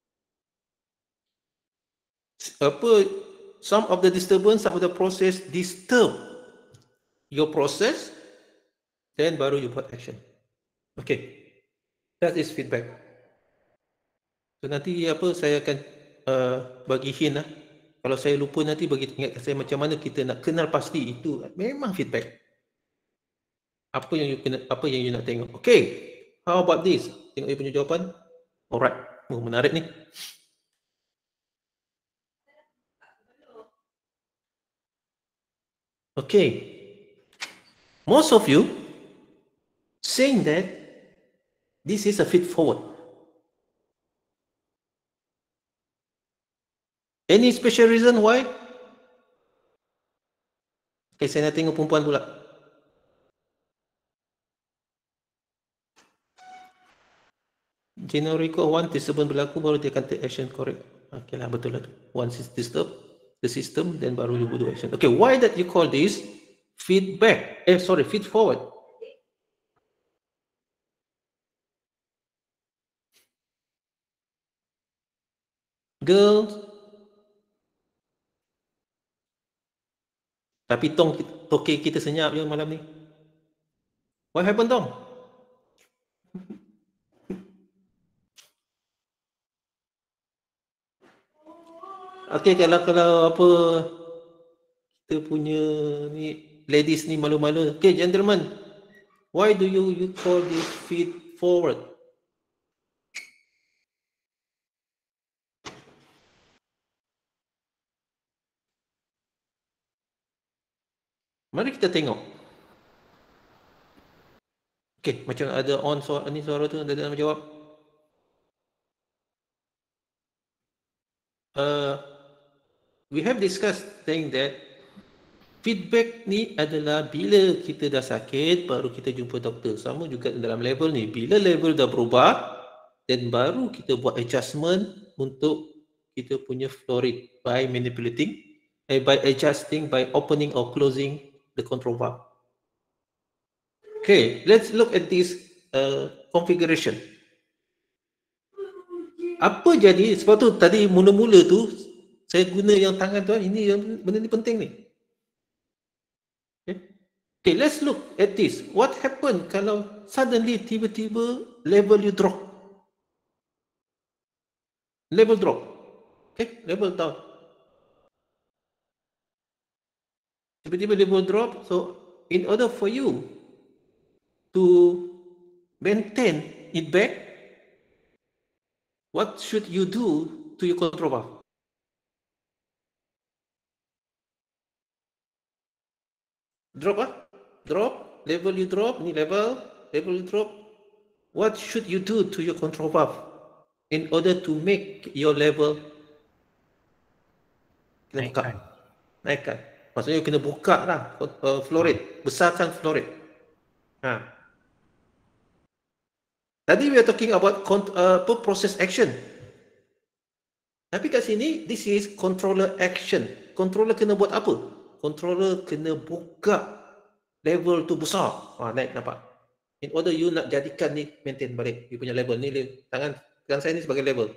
Some of the disturbance, some of the process disturb your process, then baru you buat action. Okay, that is feedback. So nanti saya akan bagi hint lah. Kalau saya lupa nanti bagi ingat saya macam mana kita nak kenal pasti itu memang feedback. Apa yang you nak tengok. Okay, how about this? Tengok you punya jawapan. Alright, menarik ni. Okay, most of you saying that this is a feed forward. Any special reason why? Okay, saya nak tengok perempuan pula. Generico, one disturbance berlaku baru dia akan take action, correct? Okay lah, betul lah tu. Once it's disturbed the system, then baru you do action. Okay, why that you call this feedback. Feed forward. Girls. Tapi Tong, toke kita senyap je malam ni. What happened, Tong? Okay, kalau apa kita punya ni ladies ni malu-malu. Okay, gentlemen, why do you call this feed forward? Mari kita tengok. Okay, macam ada on suara tu, ada nak jawab. We have discussed saying that feedback ni adalah bila kita dah sakit baru kita jumpa doktor. Sama juga dalam level ni. Bila level dah berubah dan baru kita buat adjustment untuk kita punya flow rate by manipulating, by adjusting, by opening or closing the control valve. Okay, let's look at this configuration. Apa jadi, sebab tu tadi mula-mula tu saya guna yang tangan tu, ini yang benda ni penting ni. Okay, let's look at this. What happened kalau suddenly tiba-tiba level you drop? Level drop. Okay, level down. Tiba-tiba level drop, so in order for you to maintain it back, what should you do to your control valve? Drop drop, level you drop, ni level you drop. What should you do to your control valve in order to make your level naikkan? Maksudnya kena buka lah flow rate, besarkan flow rate. Tadi we are talking about process action. Tapi kat sini, this is controller action. Controller kena buat apa? Controller kena buka level tu besar. Naik, nampak? In order you nak jadikan ni maintain balik you punya level. Ni tangan saya ni sebagai level.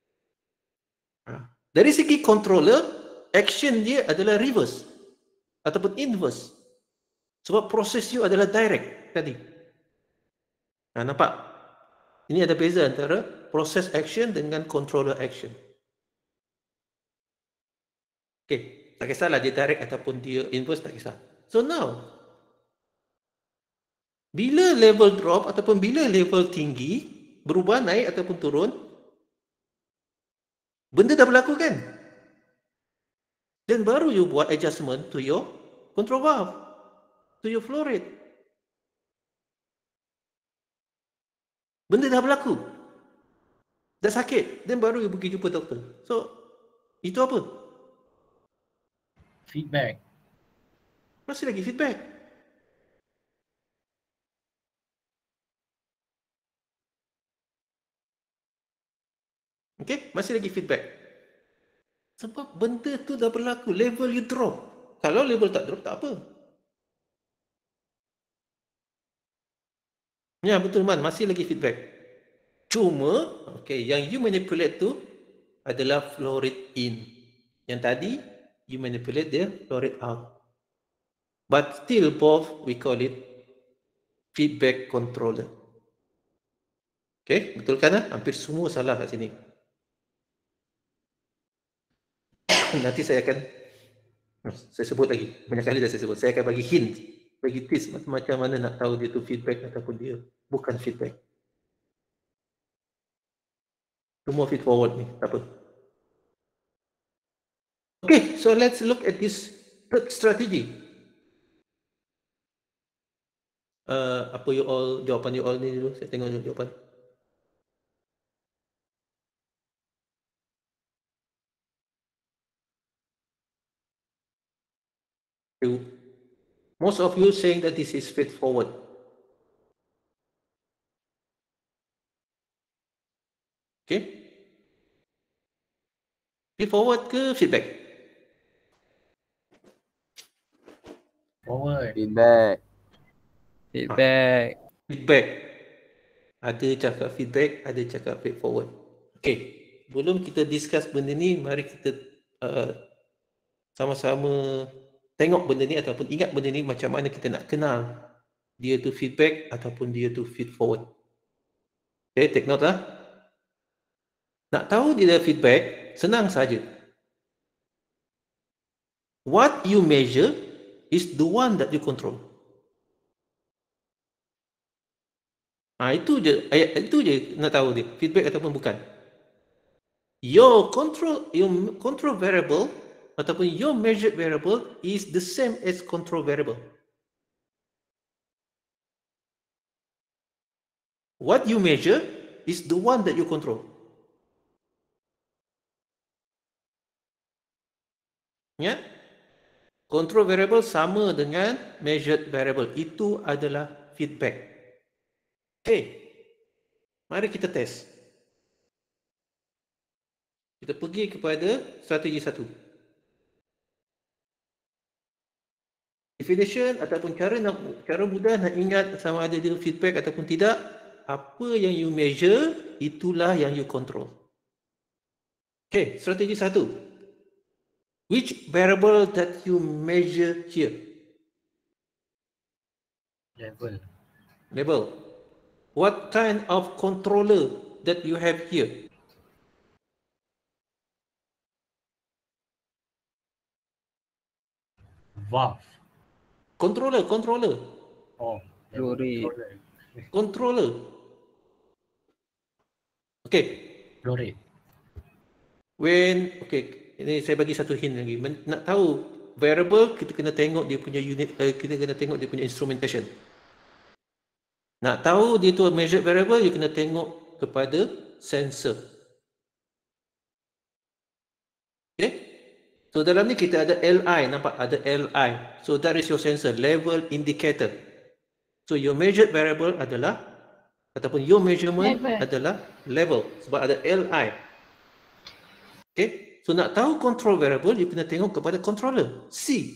Dari segi controller, action dia adalah reverse ataupun inverse. Sebab proses you adalah direct tadi. Nampak? Ini ada beza antara process action dengan controller action. Okay. Tak kisahlah dia direct ataupun dia inverse, tak kisah. So now, bila level drop ataupun bila level tinggi, berubah naik ataupun turun, benda dah berlaku kan? Dan baru you buat adjustment to your control valve, to your flow rate. Benda dah berlaku. Dah sakit, dan baru you pergi jumpa doktor. So, itu apa? Feedback. Masih lagi feedback. Okay, masih lagi feedback. Sebab benda tu dah berlaku, level you drop. Kalau level tak drop, tak apa. Ya, betul Man, masih lagi feedback. Cuma, okay, yang you manipulate tu adalah flow rate in. Yang tadi, you manipulate the flow rate out. But still both, we call it feedback controller. Okay, betul kan? Hampir semua salah kat sini. Nanti saya sebut lagi. Banyak kali dah saya sebut. Saya akan bagi hint, bagi tips macam mana nak tahu dia tu feedback ataupun dia bukan feedback. Semua feed forward ni, tak apa. Okay, so let's look at this third strategy. Apa you all, jawapan you all ni dulu. Saya tengok jawapan. Most of you saying that this is feed forward. Okay. Feed forward ke feedback? Forward. Feedback. Feedback. Feedback. Ada cakap feedback, ada cakap feed forward. Okay, sebelum kita discuss benda ni, mari kita sama-sama tengok benda ni ataupun ingat benda ni macam mana kita nak kenal dia tu feedback ataupun dia tu feed forward. Okay, take note lah. Nak tahu dia feedback, senang saja. What you measure is the one that you control. Itu je, itu je nak tahu dia, feedback ataupun bukan. Your control variable ataupun your measured variable is the same as control variable. What you measure is the one that you control. Ya? Control variable sama dengan measured variable. Itu adalah feedback. Okay, mari kita test. Kita pergi kepada strategi 1. Definition ataupun cara mudah nak ingat sama ada dia feedback ataupun tidak. Apa yang you measure, itulah yang you control. Okay, strategi 1. Which variable that you measure here? Level. What kind of controller that you have here? Valve. Controller. Oh, Flow rate. Controller. Okay. Flow rate. Okay, ini saya bagi satu hint lagi. Nak tahu variable, kita kena tengok dia punya unit, kita kena tengok dia punya instrumentation. Nak tahu dia tu measured variable, you kena tengok kepada sensor. Okay? So dalam ni kita ada LI, nampak ada LI. So that is your sensor, level indicator. So your measured variable adalah, ataupun your measurement adalah level, sebab ada LI. Okay? So nak tahu control variable, you kena tengok kepada controller, C.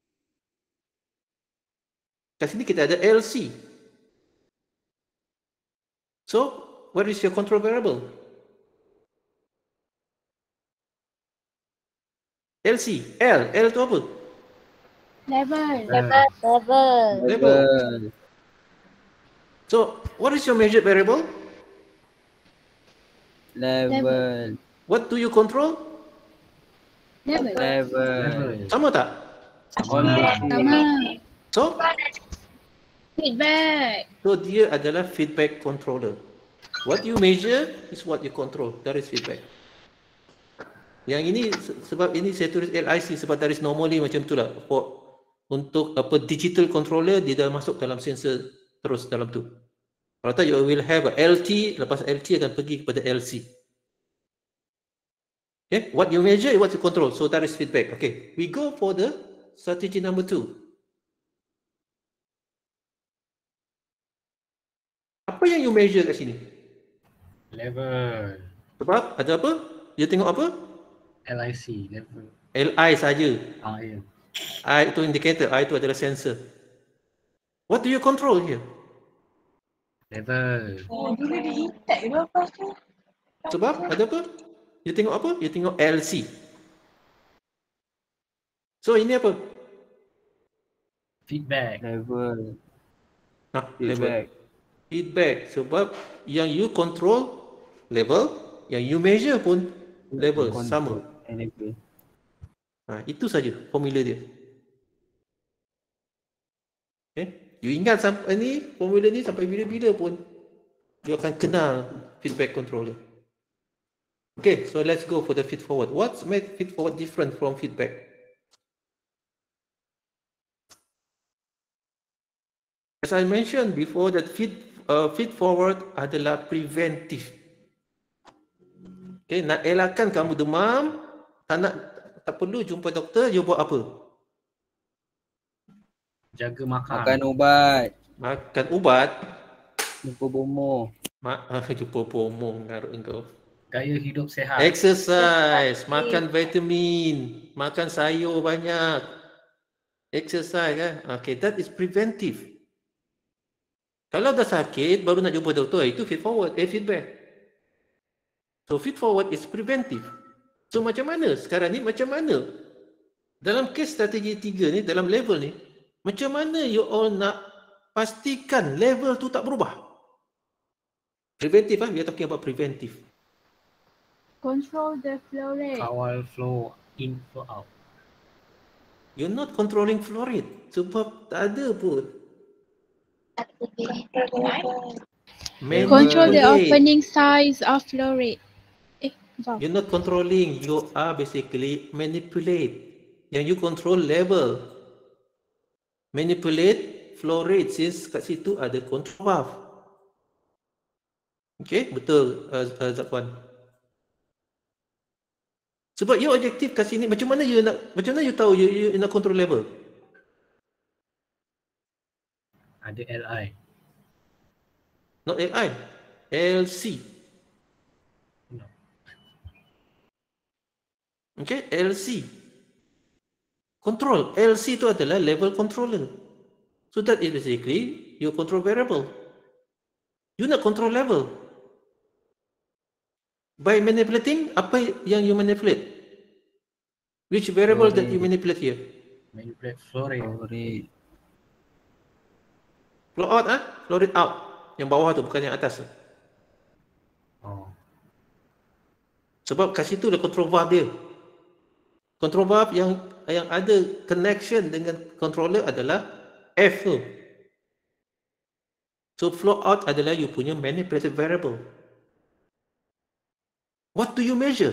Kat sini kita ada LC. So, what is your control variable? LC. L tu apa? Level. So, what is your measured variable? Level. What do you control? Level. Sama tak? Sama. So, Feedback. so dia adalah feedback controller. What you measure is what you control. That is feedback. Yang ini sebab ini saya tulis LIC sebab that is normally macam itulah. Untuk apa digital controller dia dah masuk dalam sensor terus dalam tu. Kalau tak you will have a LT, lepas LT akan pergi kepada LC. Okay, what you measure is what you control. So that is feedback. Okay, we go for the strategy number 2. Apa yang you measure kat sini? Level. Sebab ada apa? Dia tengok apa? LIC. Level. LI saja. Ya. I itu indicator, I itu adalah sensor. What do you control here? Level. Sebab ada apa? Dia tengok apa? Dia tengok LC. So ini apa? Feedback. Level. Level. Feedback. Sebab yang you control level, yang you measure pun level, sama. Level. Itu saja formula dia. Okay. You ingat sampai ni, formula ni sampai bila-bila pun you akan kenal feedback controller. Okay, so let's go for the feed forward. What's made feed forward different from feedback? As I mentioned before, that feed forward adalah preventive. Okay, nak elakkan kamu demam, tak perlu jumpa doktor, you buat apa? Jaga makan. Makan ubat. Makan ubat. Jumpa bomoh. Jumpa bomoh mengarut engkau. Gaya hidup sehat. Exercise, makan vitamin, makan sayur banyak. Exercise kan. Okay, that is preventive. Kalau dah sakit baru nak jumpa doktor, itu feedback. So feed forward is preventive. So macam mana sekarang ni, macam mana dalam kes strategi 3 ni, dalam level ni, macam mana you all nak pastikan level tu tak berubah? Preventive we are talking about preventive. Control the flow rate. Kawal flow in, flow out. You're not controlling flow rate sebab tak ada pun. Control the Manipulate. opening size of flow rate. Wow. You're not controlling, you are basically manipulate. Yang you control level. Manipulate flow rate since kat situ ada control valve. Okay, betul Zakwan. Sebab your objektif kat sini, macam mana you tahu you nak control level? Ada LI. Not LI, LC. No. Okay, LC. Control. LC itu adalah level controller. So that is basically your control variable. You nak control level. By manipulating, apa yang you manipulate? Which variable that you manipulate here? Manipulate flow rate. Flow out flow rate out. Yang bawah tu, bukan yang atas tu. Oh. Sebab kat situ ada control valve dia. Control valve yang ada connection dengan controller adalah F tu. So flow out adalah you punya manipulated variable. What do you measure?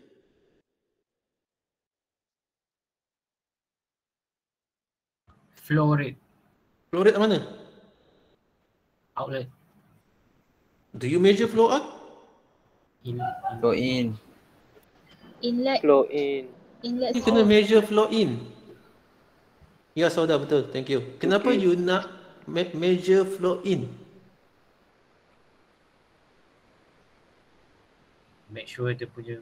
Flow rate. Flow rate mana? Outlet. Do you measure flow out? Flow in. Inlet. Flow in. Inlet. You kena measure flow in. Ya, Sauda, betul. Thank you. Kenapa you nak measure flow in? Make sure dia punya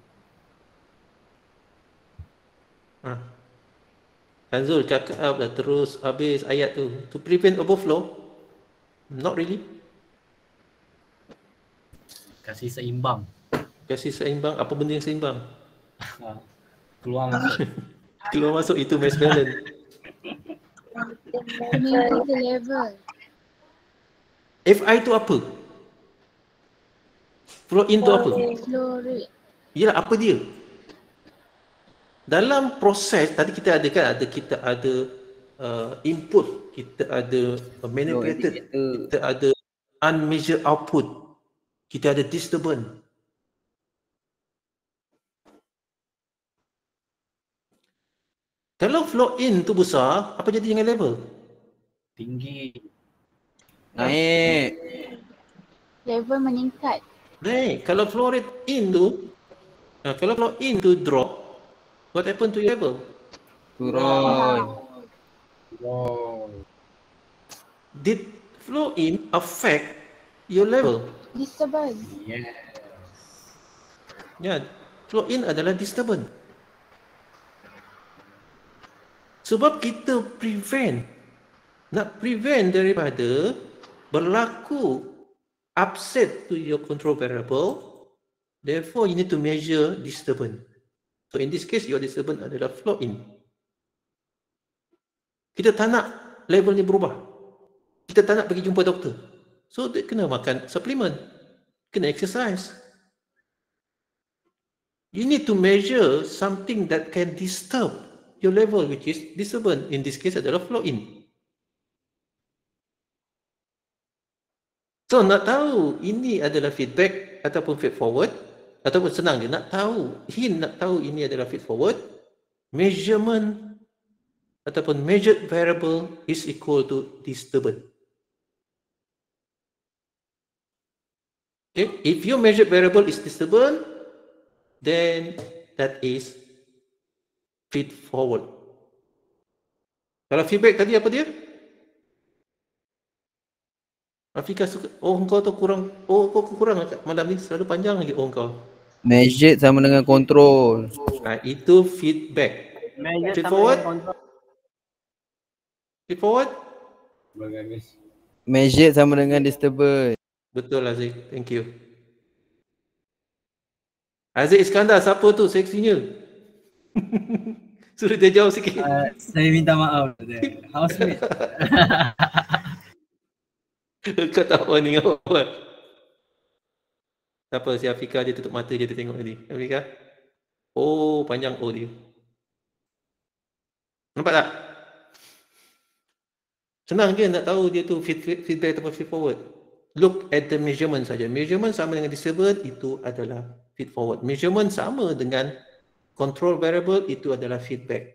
Azul cakap dah terus habis ayat tu. To prevent overflow? Not really. kasih seimbang. Kasih seimbang, apa benda yang seimbang? Keluar masuk. Keluar masuk itu mass balance. Maintain the level. FI tu apa? Flow in tu apa? Flow rate. Yalah, apa dia? Dalam proses tadi kita ada kan, kita ada input, kita ada manipulated, kita ada unmeasured output, kita ada disturbance. Kalau flow in tu besar, apa jadi dengan level? Tinggi. Naik. Level meningkat. Naik. Kalau flow rate in tu, kalau flow in tu drop, what happen to your level? Turun. Wow. Did flow in affect your level? Disturbance. Yes. Ya, flow in adalah disturbance. Sebab kita nak prevent daripada berlaku upset to your control variable, therefore you need to measure disturbance. So in this case, your disturbance adalah flow in. Kita tak nak level ni berubah. Kita tak nak pergi jumpa doktor. So dia kena makan supplement, kena exercise. You need to measure something that can disturb your level, which is disturbance. In this case adalah flow in. So nak tahu ini adalah feedback ataupun feed forward, ataupun senang je nak tahu, nak tahu ini adalah feed forward, measurement ataupun measured variable is equal to disturbance. Okay, if your measured variable is disturbance, then that is feed forward. Kalau feedback tadi apa dia? Afika suka, engkau tu kurang, kau kurang malam ni, selalu panjang lagi engkau. Measured sama dengan control. Itu feedback. Feed forward. Feed forward? Measured sama dengan disturbance. Betul Aziz, thank you. Aziz Iskandar, siapa tu seksinya? Suruh dia jauh sikit. Saya minta maaf. Housemate. Kau tak apa ni apa? Siapa si Afika dia tutup mata dia tengok tadi. Afika? Oh, panjang O dia. Nampak tak? Senang je nak tahu dia tu feedback atau feed forward. Look at the measurement saja. Measurement sama dengan disturbance, itu adalah feed forward. Measurement sama dengan control variable, itu adalah feedback.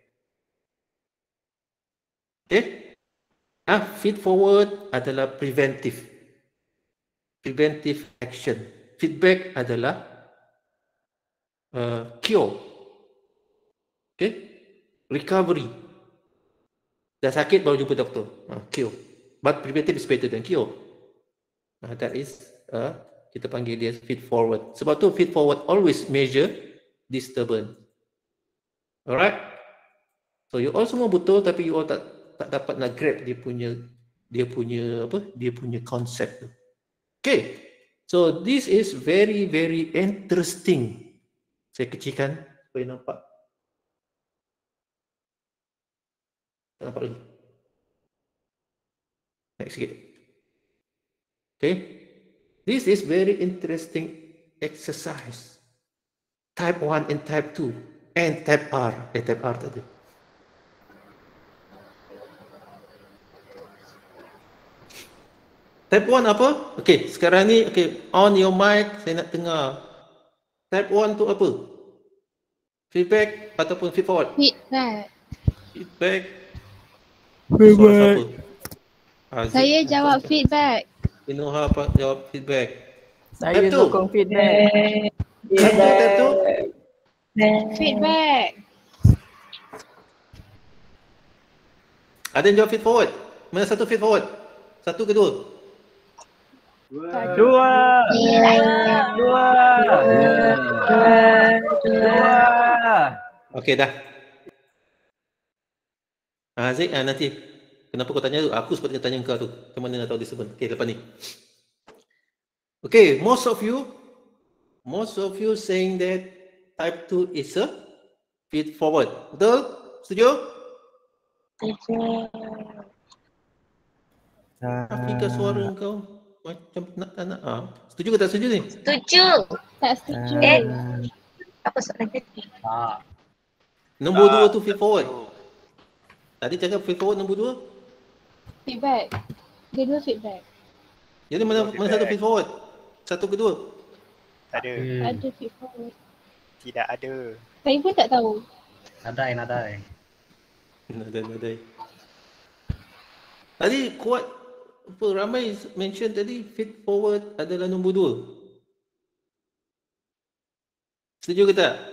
Okay? Feed forward adalah preventive. Preventive action. Feedback adalah cure. Okay? Recovery. Dah sakit baru jumpa doktor. Cure. But preventive is better than cure. That is, kita panggil dia feed forward. Sebab tu feed forward always measure disturbance. Alright? So you all semua betul, tapi you all tak dapat nak grab dia punya konsep tu. Okay. So this is very very interesting. Saya kecilkan supaya nampak. Tak nampak lagi. Naik sikit. Okay. This is very interesting exercise. Type 1 and type 2 and type R. Type R tadi. Type 1 apa? Okay, sekarang ni on your mic, saya nak dengar. Type 1 tu apa? Feedback ataupun feed forward? Feedback. Feedback. Feedback. Saya jawab feedback. Inoha jawab feedback. Saya sokong feedback. Type 2. Feedback. Ada yang jawab feed forward? Mana satu feed forward? Satu ke dua? Dua. Okey dah. Aziz, nanti kenapa kau tanya tu? Aku sepatutnya tanya kau tu. Macam mana nak tahu dia sebenarnya? Okey, lepas ni. Okey, most of you saying that type 2 is a feed forward. Betul? Setuju? Afika, suara kau macam nak. Setuju ke tak setuju ni? Setuju. Tak setuju. Apa soalan tadi? Nombor 2 tu feed forward. Tadi cakap feed forward nombor 2. Feedback. Dia dua feedback. Jadi mana satu feed forward? Satu ke dua? Tak ada. Ada feed forward. Tidak ada. Saya pun tak tahu. Nadai. Nadai. Tadi kuat apa ramai mention tadi feed forward adalah nombor 2. Setuju ke tak?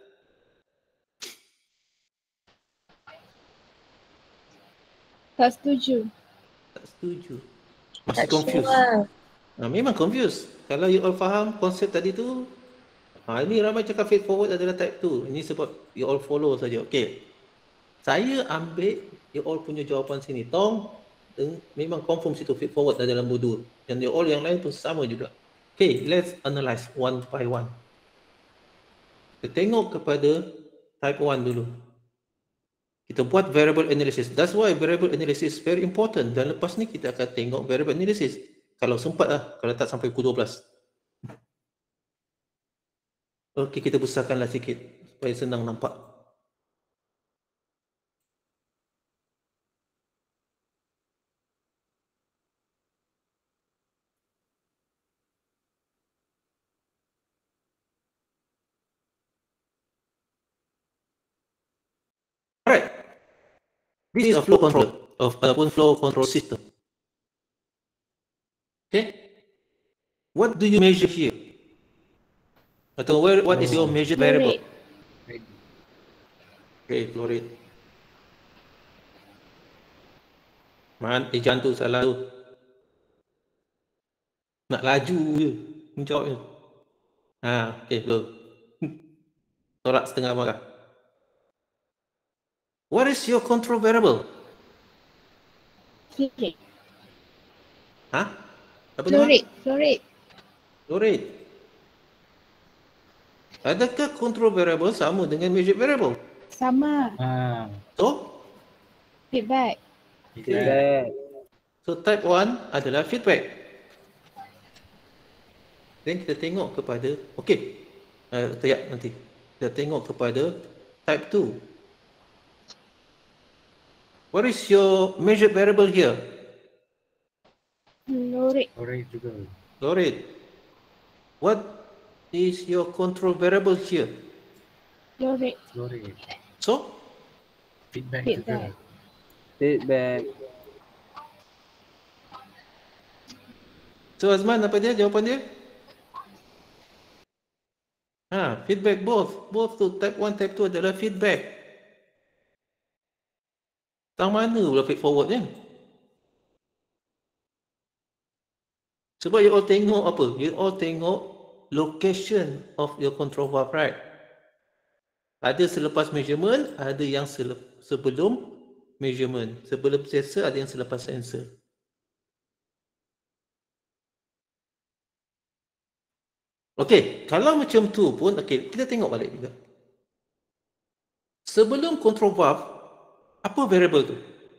Tak setuju. Masih confused. Memang confused. Kalau you all faham konsep tadi tu, ini ramai cakap feed forward adalah type 2. Ini sebab you all follow saja. Okey. Saya ambil you all punya jawapan sini. Tong memang confirm situ feed forward adalah nombor 2. Dan you all yang lain pun sama juga. Okay, let's analyze one by one. Kita tengok kepada type 1 dulu. Kita buat variable analysis. That's why variable analysis is very important. Dan lepas ni kita akan tengok variable analysis. Kalau sempat lah, kalau tak sampai pukul 12. Okey, kita besarkanlah sikit supaya senang nampak. Alright. This is a flow control flow control system. Okay. What do you measure here? Atau what is your measured variable? Okay, flow rate. Jangan tu salah tu. Nak laju je menjawabnya. Okay, flow. Tolak setengah marah. What is your control variable? Fluoride. Ha? Apa nama? Fluoride. Fluoride. Adakah control variable sama dengan measured variable? Sama. So, Feedback. Feedback. so type 1 adalah feedback. Then kita tengok kepada, okey. Tiap nanti. Kita tengok kepada type 2. What is your measured variable here? Fluoride. Fluoride juga. Fluoride. What is your control variable here? Fluoride. Fluoride. So, Feedback Feedback. juga. Feedback. so Azman apa dia jawapan dia? Feedback both. Both tu type 1, type 2 adalah feedback. Tang mana pula feed forward ni? Sebab you all tengok apa? You all tengok location of your control valve, right? Ada selepas measurement, ada yang sebelum measurement. Sebelum sensor, ada yang selepas sensor. Okey, kalau macam tu pun, okey, kita tengok balik juga. Sebelum control valve, apa variable tu?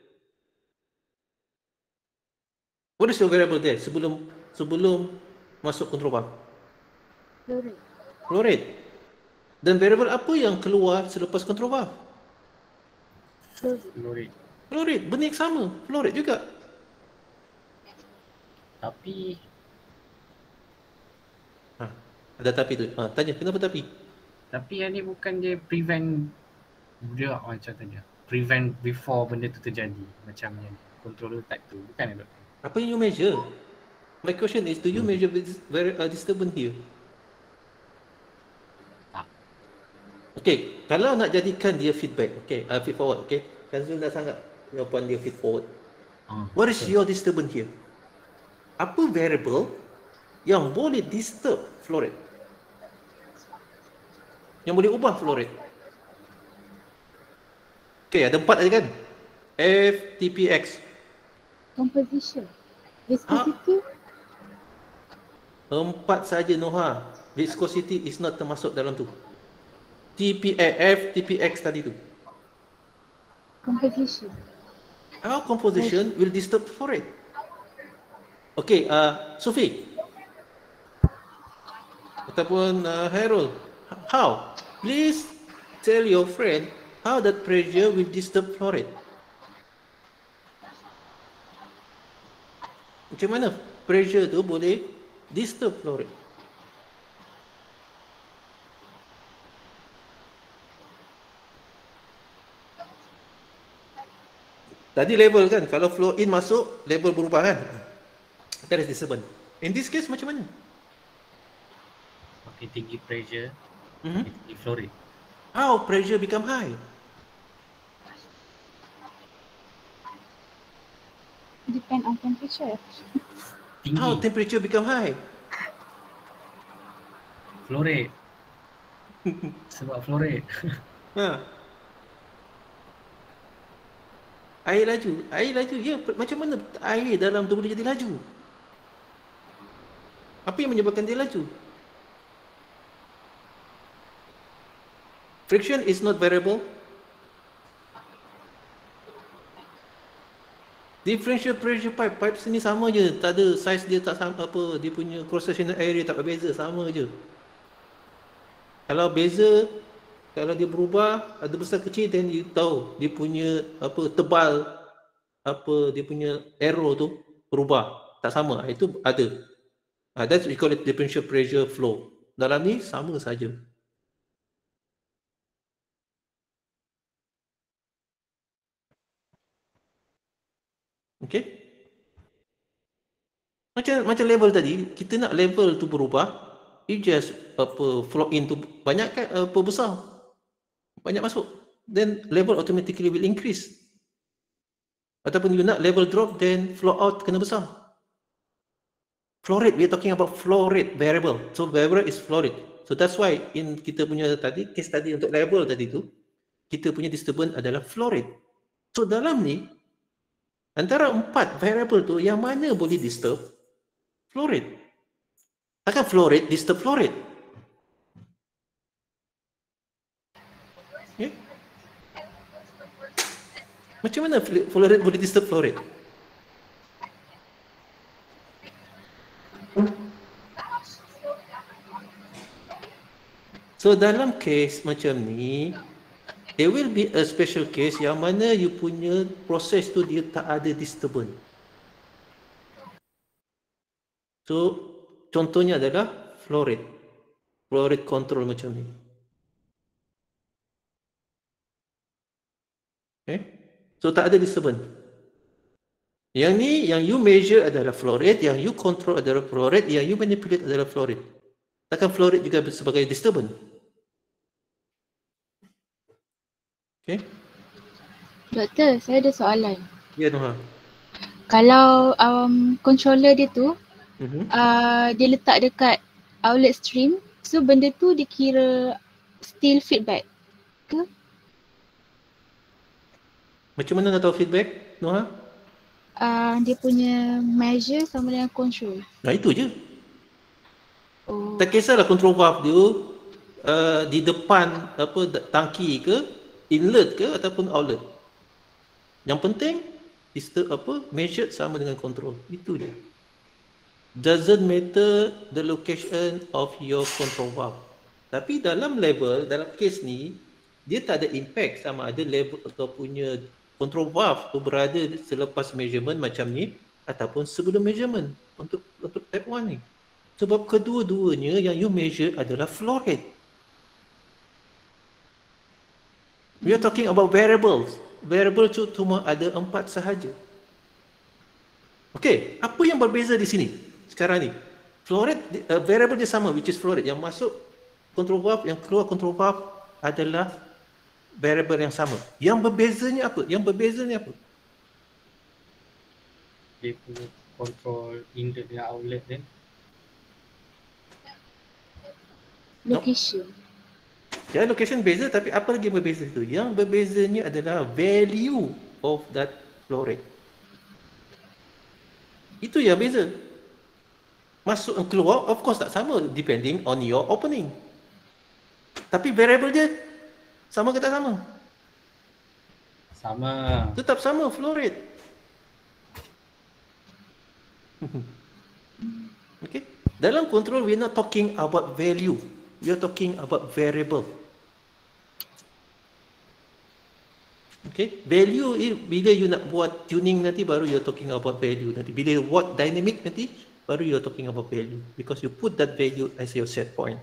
What is your variable there sebelum masuk control valve? Fluoride. Fluoride. Dan variable apa yang keluar selepas control valve? Fluoride. Fluoride. Benda yang sama. Fluoride juga. Tapi Ada tapi tu. Tanya kenapa tapi? yang ni bukan dia prevent dia macam tadi. Prevent before benda tu terjadi. Macam yang controller type tu. Bukan ya, Doktor? Apa yang you measure? My question is, do you measure disturbance here? Okay, kalau nak jadikan dia feedback, okay, feed forward, okay. Kanzul dah sangat jawapan dia feed forward. What is your disturbance here? Apa variable yang boleh disturb fluoride? Yang boleh ubah fluoride? Okay, ada 4 aja kan? F, TPX. Composition. Viscosity. 4 saja Noha. Viscosity is not termasuk dalam tu. F, TPX tadi tu. Composition. How composition will disturb fluoride? Okay, Sophie. Ataupun Harold. How? Please tell your friend how that pressure will disturb fluoride. Macam mana pressure tu boleh disturb fluoride? Tadi level kan, kalau flow in masuk, level berubah kan? That is disturbance. In this case macam mana? Makin tinggi pressure, tinggi fluoride. How pressure become high? Depend on temperature. Tinggi. How temperature become high? Fluoride. Sebab fluoride. Air laju. Ya, macam mana air dalam tu boleh jadi laju? Apa yang menyebabkan dia laju? Friction is not variable. Differential pressure pipe sini sama je, tak ada size dia tak sama apa, dia punya cross sectional area tak berbeza, sama je. Kalau beza, kalau dia berubah, ada besar kecil, then you tahu dia punya apa tebal, apa dia punya arrow tu berubah, tak sama. Itu ada. That's we call it differential pressure flow. Dalam ni sama saja. Okay? Macam level tadi, kita nak level tu berubah, you just flow in tu banyak kan, besar, banyak masuk, then level automatically will increase. Ataupun you nak level drop, then flow out kena besar. Flow rate, we are talking about flow rate variable. So variable is flow rate. So that's why in kita punya tadi, case tadi untuk level tadi tu, kita punya disturbance adalah flow rate. So dalam ni, Antara 4 variable tu yang mana boleh disturb flow rate? Takkan flow rate disturb flow rate? Okay. Macam mana flow rate boleh disturb flow rate? So dalam case macam ni, there will be a special case yang mana you punya proses tu dia tak ada disturbance. So contohnya adalah flow rate control macam ni. Okay. So tak ada disturbance. Yang ni yang you measure adalah flow rate, yang you control adalah flow rate, yang you manipulate adalah flow rate. Takkan flow rate juga sebagai disturbance? Okay. Doktor, saya ada soalan. Ya, Noha. Kalau controller dia tu dia letak dekat outlet stream, so benda tu dikira still feedback ke? Macam mana nak tahu feedback, Noha? Dia punya measure sama dengan control. Nah, itu je. Oh. Tak kisahlah control valve dia di depan tangki ke, inlet ke ataupun outlet. Yang penting measured sama dengan control. Itu je. Doesn't matter the location of your control valve. Tapi dalam case ni, dia tak ada impact sama ada level atau punya control valve tu berada selepas measurement macam ni ataupun sebelum measurement untuk type 1 ni. Sebab kedua-duanya yang you measure adalah flow rate. We are talking about variables. Variable tu cuma ada 4 sahaja. Okey, apa yang berbeza di sini sekarang ni? Flow rate, variable dia sama, which is flow rate. Yang masuk control valve, yang keluar control valve adalah variable yang sama. Yang berbezanya apa? Dia punya control inlet dan outlet then Location. Ya, location beza, tapi apa lagi berbeza tu? Yang berbezanya adalah value of that flow rate. Itu yang beza. Masuk dan keluar, of course tak sama depending on your opening. Tapi variable dia sama ke tak sama? sama. Tetap sama flow rate. Okay. Dalam control, we are not talking about value. We are talking about variable. Okay. Value bila you nak buat tuning nanti baru you are talking about value nanti. Bila buat dynamic nanti baru you are talking about value because you put that value as your set point.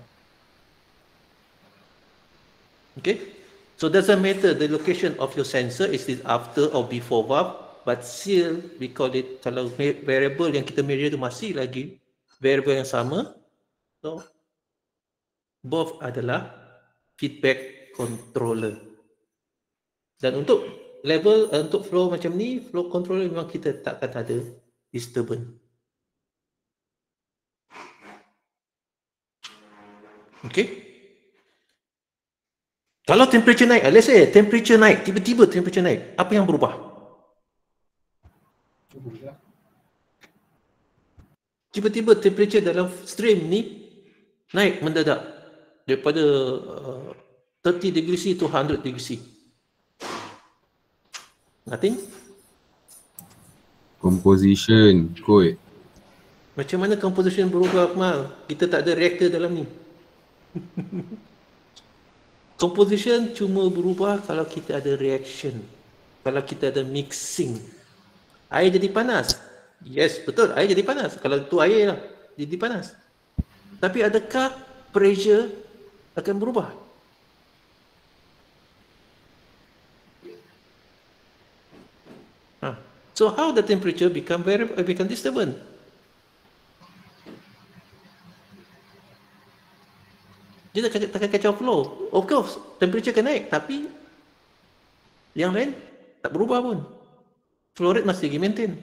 Okay. So doesn't matter the location of your sensor, is it after or before valve, but still we call it, kalau variable yang kita measure tu masih lagi variable yang sama, so both adalah feedback controller. Dan untuk level, untuk flow macam ni, flow controller memang kita takkan ada disturbance. Okay. Kalau temperature naik, let's say temperature naik, tiba-tiba temperature naik, apa yang berubah? Tiba-tiba temperature dalam stream ni naik mendadak daripada 30 degree C to 100 degree C. Nothing? Composition, kot. Macam mana composition berubah, Akmal? Kita tak ada reaktor dalam ni. Composition cuma berubah kalau kita ada reaction. Kalau kita ada mixing. Air jadi panas. Yes, betul. Air jadi panas. Kalau itu air lah, jadi panas. Tapi adakah pressure akan berubah? So how the temperature become disturbance? Dia takkan kacau flow. Of course, temperature akan naik, tapi yang lain tak berubah pun. Flow rate masih lagi maintain.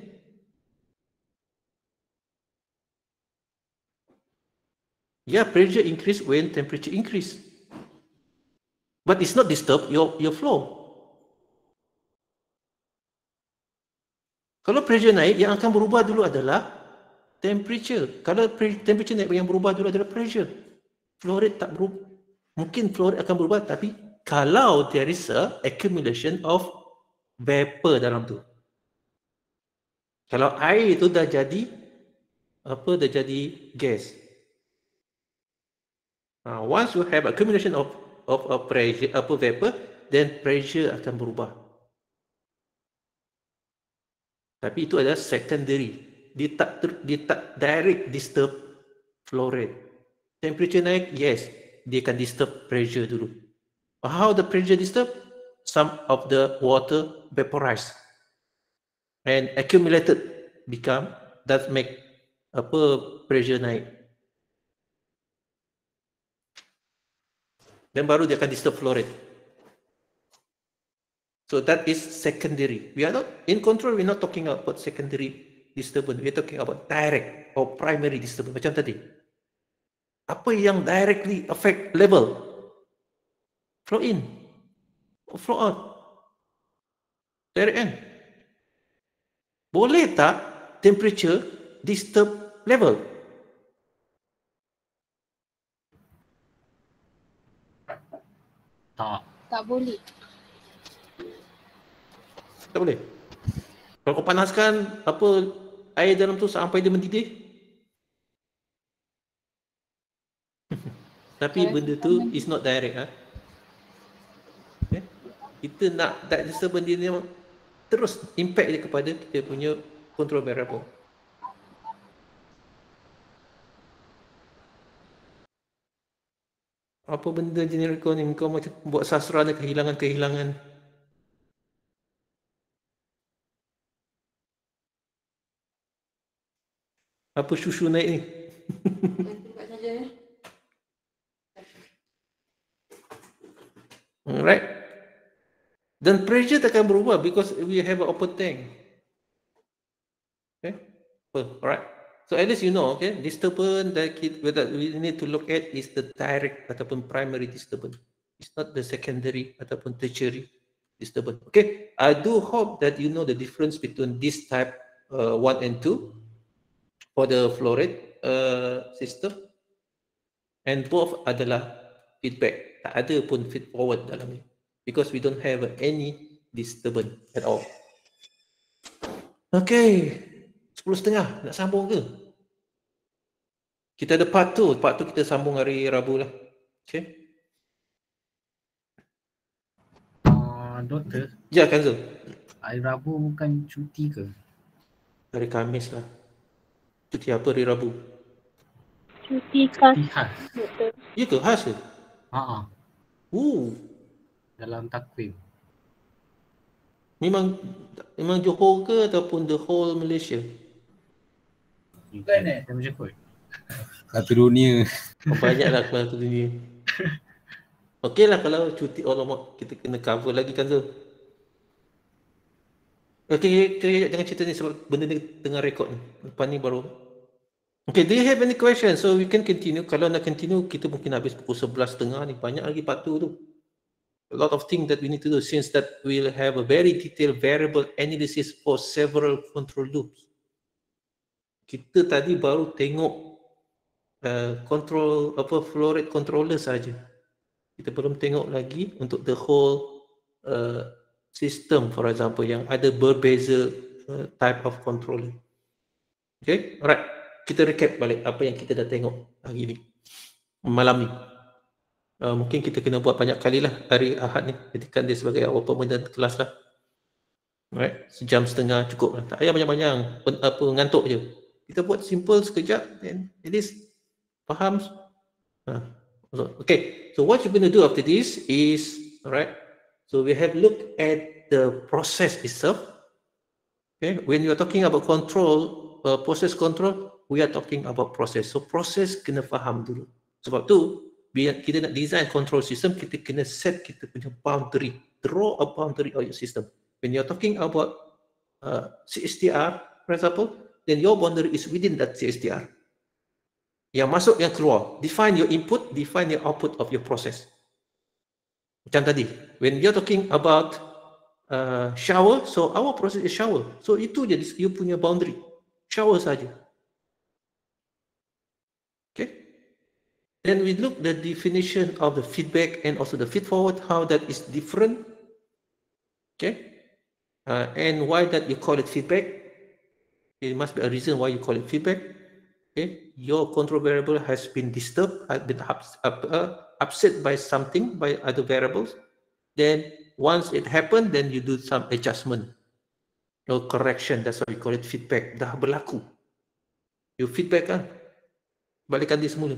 Yeah, pressure increase when temperature increase. But it's not disturb your flow. Kalau pressure naik, yang akan berubah dulu adalah temperature. Kalau temperature naik, yang berubah dulu adalah pressure. Flow rate tak berubah. Mungkin flow rate akan berubah, tapi kalau there is a accumulation of vapor dalam tu. Kalau air itu dah jadi dah jadi gas. Once you have accumulation of pressure, vapor, then pressure akan berubah. Tapi itu adalah secondary. Dia tak direct disturb flow rate. Temperature naik, yes, dia akan disturb pressure dulu. How the pressure disturb? Some of the water vaporized and accumulated that make pressure naik. Dan baru dia akan disturb flow rate. So that is secondary. We are not in control. We're not talking about secondary disturbance. We're talking about direct or primary disturbance. Macam tadi. Apa yang directly affect level? Flow in or flow out? Direct kan? Boleh tak temperature disturb level? Tak boleh. Tak boleh. Kalau kau panaskan air dalam tu sampai dia mendidih. Tapi benda tu is not direct. Okay? Kita nak that disturbance dia memang terus impact dia kepada kita punya control variable. Apa benda general kau ni? Kau macam buat sastra ada kehilangan-kehilangan. Apa susu naik ni? Alright. Dan pressure takkan berubah because we have an open tank. Okay. Alright. So at least you know, okay, disturbance that we need to look at is the direct ataupun primary disturbance. It's not the secondary ataupun tertiary disturbance. Okay. I do hope that you know the difference between this type 1 and 2. For the flow rate system, and both adalah feedback. Tak ada pun feed forward dalam ni, because we don't have any disturbance at all. Okay, 10:30 nak sambung ke? Kita ada part 2 kita sambung hari Rabu lah. Okay. Doktor. Ya, Kanzul. Hari Rabu bukan cuti ke? Hari Khamis lah. Cuti apa hari Rabu? Cuti khas. Ya ke? Khas ke? Dalam takwim. Memang Johor ke ataupun the whole Malaysia? Bukan macam kot. Satu dunia. Banyaklah satu dunia. Okey lah kalau cuti alamak kita kena cover lagi kan tu. Okay, jangan cerita ni sebab benda ni tengah rekod ni. Lepas ni baru. Okay, do you have any question? So we can continue. Kalau nak continue, kita mungkin habis pukul 11:30 ni. Banyak lagi part 2 tu. A lot of things that we need to do since that we'll have a very detailed variable analysis for several control loops. Kita tadi baru tengok flow rate controller saja. Kita belum tengok lagi untuk the whole system, for example, yang ada berbeza type of controller. Okay, alright. Kita recap balik apa yang kita dah tengok hari ni, malam ni. Mungkin kita kena buat banyak kali lah hari Ahad ni. Jadikan dia sebagai awal permanent kelas lah. Alright, 1.5 jam cukup lah. Tak payah banyak-banyak, ngantuk je. Kita buat simple sekejap, then at least faham. Okay, so what you're going to do after this is, alright, so we have looked at the process itself. Okay, when you are talking about control, process control, we are talking about process. So process kena faham dulu. Sebab tu, bila kita nak design control system, kita kena set kita punya boundary, draw a boundary of your system. When you are talking about CSTR, for example, then your boundary is within that CSTR. Yang masuk, yang keluar. Define your input, define your output of your process. Macam tadi, when you're talking about shower, so our process is shower. So itu je you punya boundary. Shower saja. Okay. Then we look the definition of the feedback and also the feed forward, how that is different. Okay. And why that you call it feedback. It must be a reason why you call it feedback. Okay. Your control variable has been disturbed, has been upset by something, by other variables. Then once it happened, then you do some adjustment or correction. That's why we call it feedback. Dah berlaku. You feedback kan? Balikkan dia semula.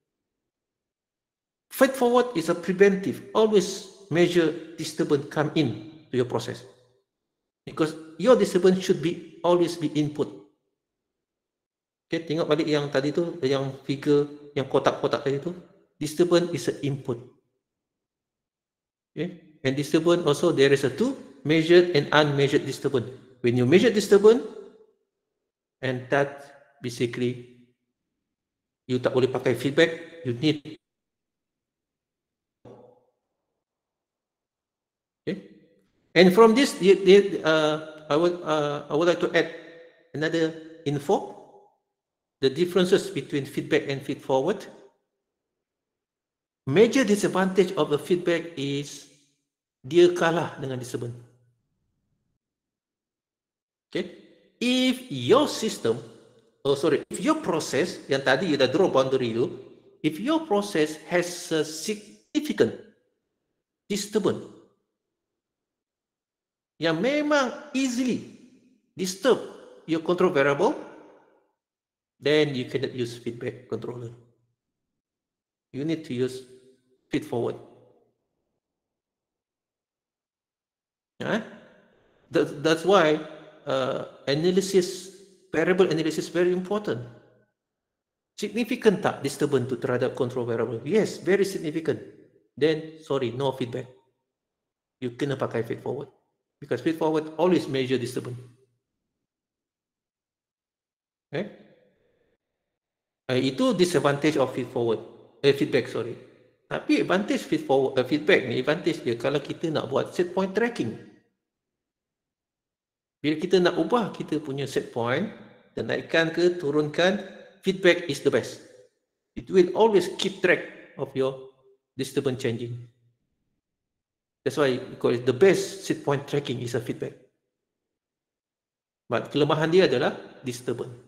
Feed forward is a preventive. Always measure disturbance come in to your process. Because your disturbance should be always be input. Okay, tengok balik yang tadi tu, yang figure, yang kotak-kotak tadi tu. Disturbance is an input. Okay, and disturbance also there is a two, measured and unmeasured disturbance. When you measure disturbance, and that basically you tak boleh pakai feedback, you need. Okay, and from this, I would like to add another info. The differences between feedback and feed forward. Major disadvantage of the feedback is dia kalah dengan disturbance. Okay, if your system, if your process yang tadi you dah draw boundary tu, if your process has a significant disturbance yang memang easily disturb your control variable, then you cannot use feedback controller. You need to use feed forward. That's why variable analysis is very important. Significant tak disturbance tu terhadap control variable? Yes, very significant. Then, sorry, no feedback. You kena pakai feed forward. Because feed forward always measure disturbance. Okay? Itu disadvantage of feed forward. Feedback, sorry. Tapi advantage feed forward, feedback ni, advantage dia kalau kita nak buat set point tracking. Bila kita nak ubah kita punya set point, dan naikkan ke turunkan, feedback is the best. It will always keep track of your disturbance changing. That's why we call it the best set point tracking is a feedback. But kelemahan dia adalah disturbance.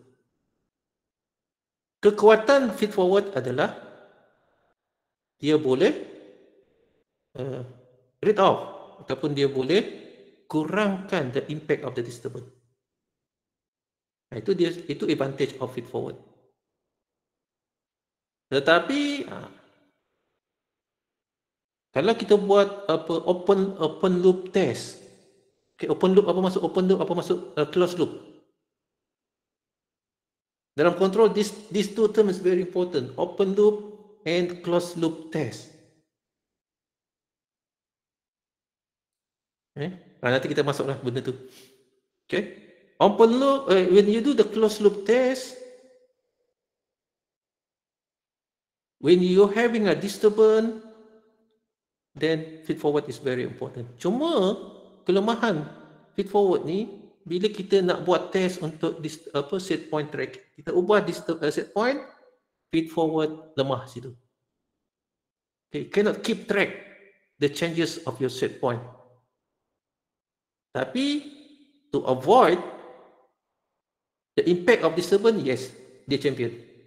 Kekuatan feed forward adalah dia boleh rid off ataupun dia boleh kurangkan the impact of the disturbance. Itu advantage of feed forward. Tetapi kalau kita buat open loop test. Okay, open loop, apa maksud open loop, apa maksud closed loop? Dalam control, these two terms is very important. Open loop and closed loop test. Nanti kita masuklah benda tu. Okay. Open loop, when you do the closed loop test, when you're having a disturbance, then feed forward is very important. Cuma kelemahan feed forward ni, bila kita nak buat test untuk set point track, kita ubah set point, feed forward lemah situ. Okay, cannot keep track the changes of your set point. Tapi to avoid the impact of disturbance, yes, dia champion.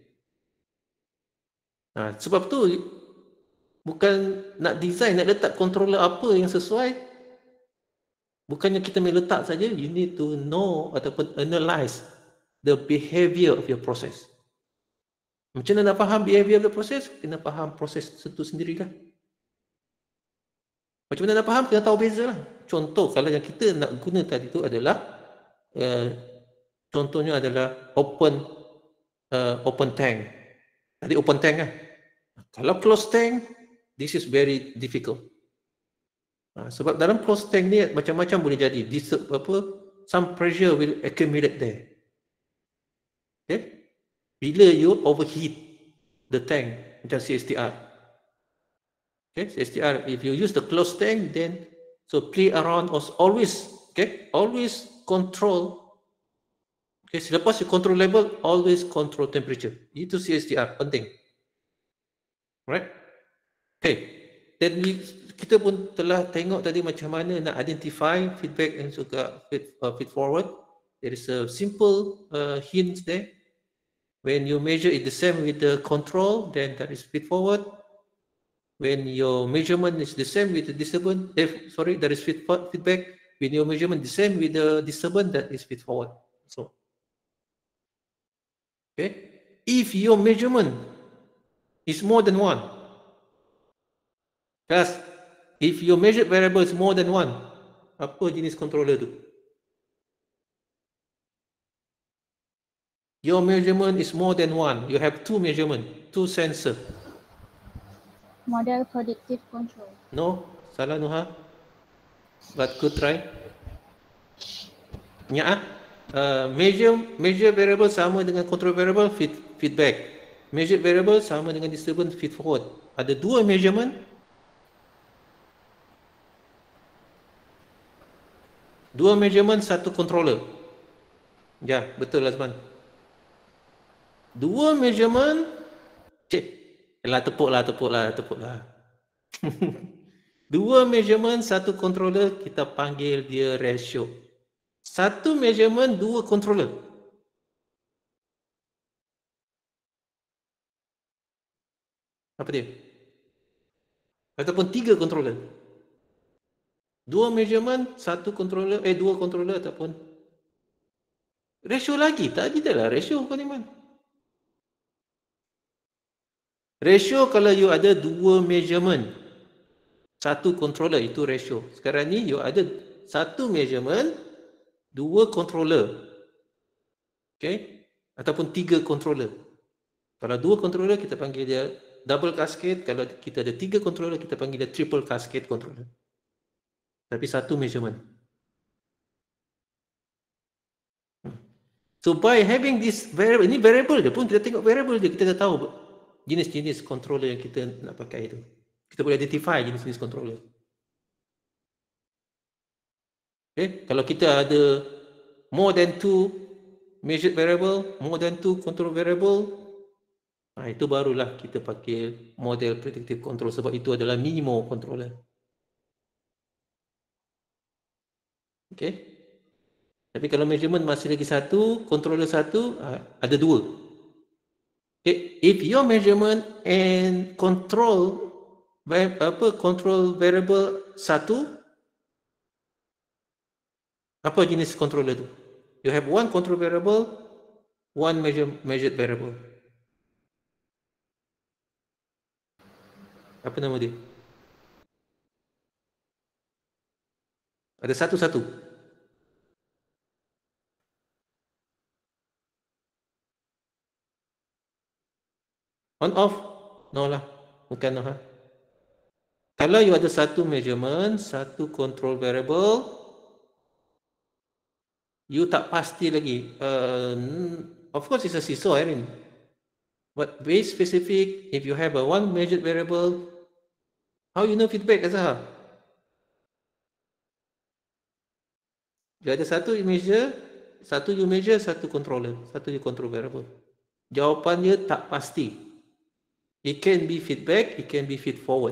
Sebab tu bukan nak design, nak letak controller apa yang sesuai. Bukannya kita main letak saja, you need to know ataupun analyze the behavior of your process. Macam mana nak faham behavior of the process? Kena faham proses itu sendirilah. Macam mana nak faham? Kena tahu beza lah. Contoh, kalau yang kita nak guna tadi tu adalah contohnya adalah open tank. Tadi open tank kan? Kalau closed tank, this is very difficult. Sebab dalam closed tank ni macam-macam boleh jadi. Some pressure will accumulate there. Okay? Bila you overheat the tank, macam CSTR. Okay? CSTR, if you use the closed tank, then So play around always, okay? Always control. Okay, selepas you control level, always control temperature. Itu CSTR, penting. Right? Okay. Then kita pun telah tengok tadi macam mana nak identify feedback dan juga feed forward. There is a simple hint there. When you measure it the same with the control, then that is feed forward. When your measurement is the same with the disturbance, that is feedback. When your measurement the same with the disturbance, that is feed forward. So, okay. If your measurement is more than one, just if your measured variable is more than one, apa jenis controller tu? Your measurement is more than one. You have two measurement, two sensor. Model predictive control. No, salah Nuha. But good try. Ya, measure variable sama dengan control variable feedback. Measure variable sama dengan disturbance feed forward. Ada dua measurement. Dua measurement, satu controller. Ya, betul Azman. Dua measurement, tepuk lah. Dua measurement, satu controller, kita panggil dia ratio. Satu measurement, dua controller. Apa dia? Ataupun tiga controller. Dua measurement, satu controller, dua controller ataupun ratio lagi. Tak ada lah ratio kau ni man. Ratio kalau you ada dua measurement, satu controller, itu ratio. Sekarang ni you ada satu measurement, dua controller. Okay? Ataupun tiga controller. Kalau dua controller kita panggil dia double cascade. Kalau kita ada tiga controller kita panggil dia triple cascade controller. Tapi satu measurement. So by having this variable, ini variable dia pun kita tengok variable dia, kita dah tahu jenis-jenis controller yang kita nak pakai itu. Kita boleh identify jenis-jenis controller. Okay, kalau kita ada more than two measured variable, more than two control variable, itu barulah kita pakai model predictive control, sebab itu adalah minimum controller. Okay. Tapi kalau measurement masih lagi satu, controller satu, ada dua. Okay. If your measurement and control variable satu, apa jenis controller tu? You have one control variable, one measured variable. Apa nama dia? Ada satu-satu. On off? No lah. Bukan no. Kalau you ada satu measurement, satu control variable, you tak pasti lagi. Of course it's a seesaw, Erin. But very specific, if you have a one measured variable, how you know feedback, Azhar? You ada satu you measure, satu controller, satu you control variable. Jawapannya tak pasti. It can be feedback, it can be feed forward.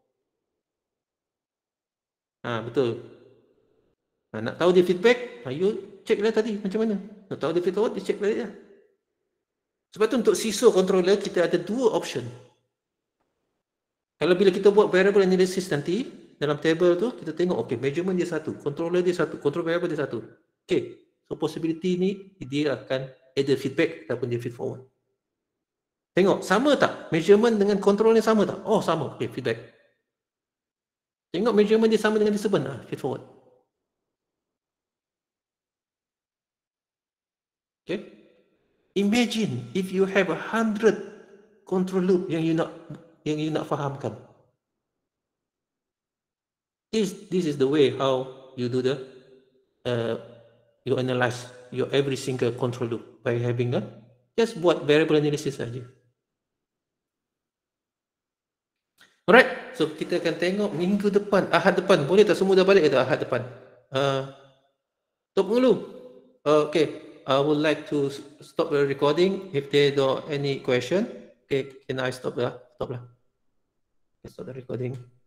Betul. Nak tahu dia feedback, you check lah tadi macam mana. Nak tahu dia feed forward, you check balik lah. Sebab tu untuk seesaw controller kita ada dua option. Kalau bila kita buat variable analysis nanti, dalam table tu kita tengok, okay, measurement dia satu, controller dia satu, control variable dia satu. Okay, so possibility ni dia akan either feedback ataupun dia feed forward. Tengok, sama tak? Measurement dengan control ni sama tak? Oh, sama. Okay, feedback. Tengok measurement dia sama dengan disturbance, feed forward. Okay. Imagine if you have 100 control loop yang you nak fahamkan. This is the way how you do the you analyze your every single control loop by having just buat variable analysis saja. Alright, So kita akan tengok minggu depan, Ahad depan. Boleh tak semua dah balik ke tak Ahad depan? Stop dulu. Okay. I would like to stop the recording if there are any question. Okay, can I stop lah? Stop lah. Stop the recording.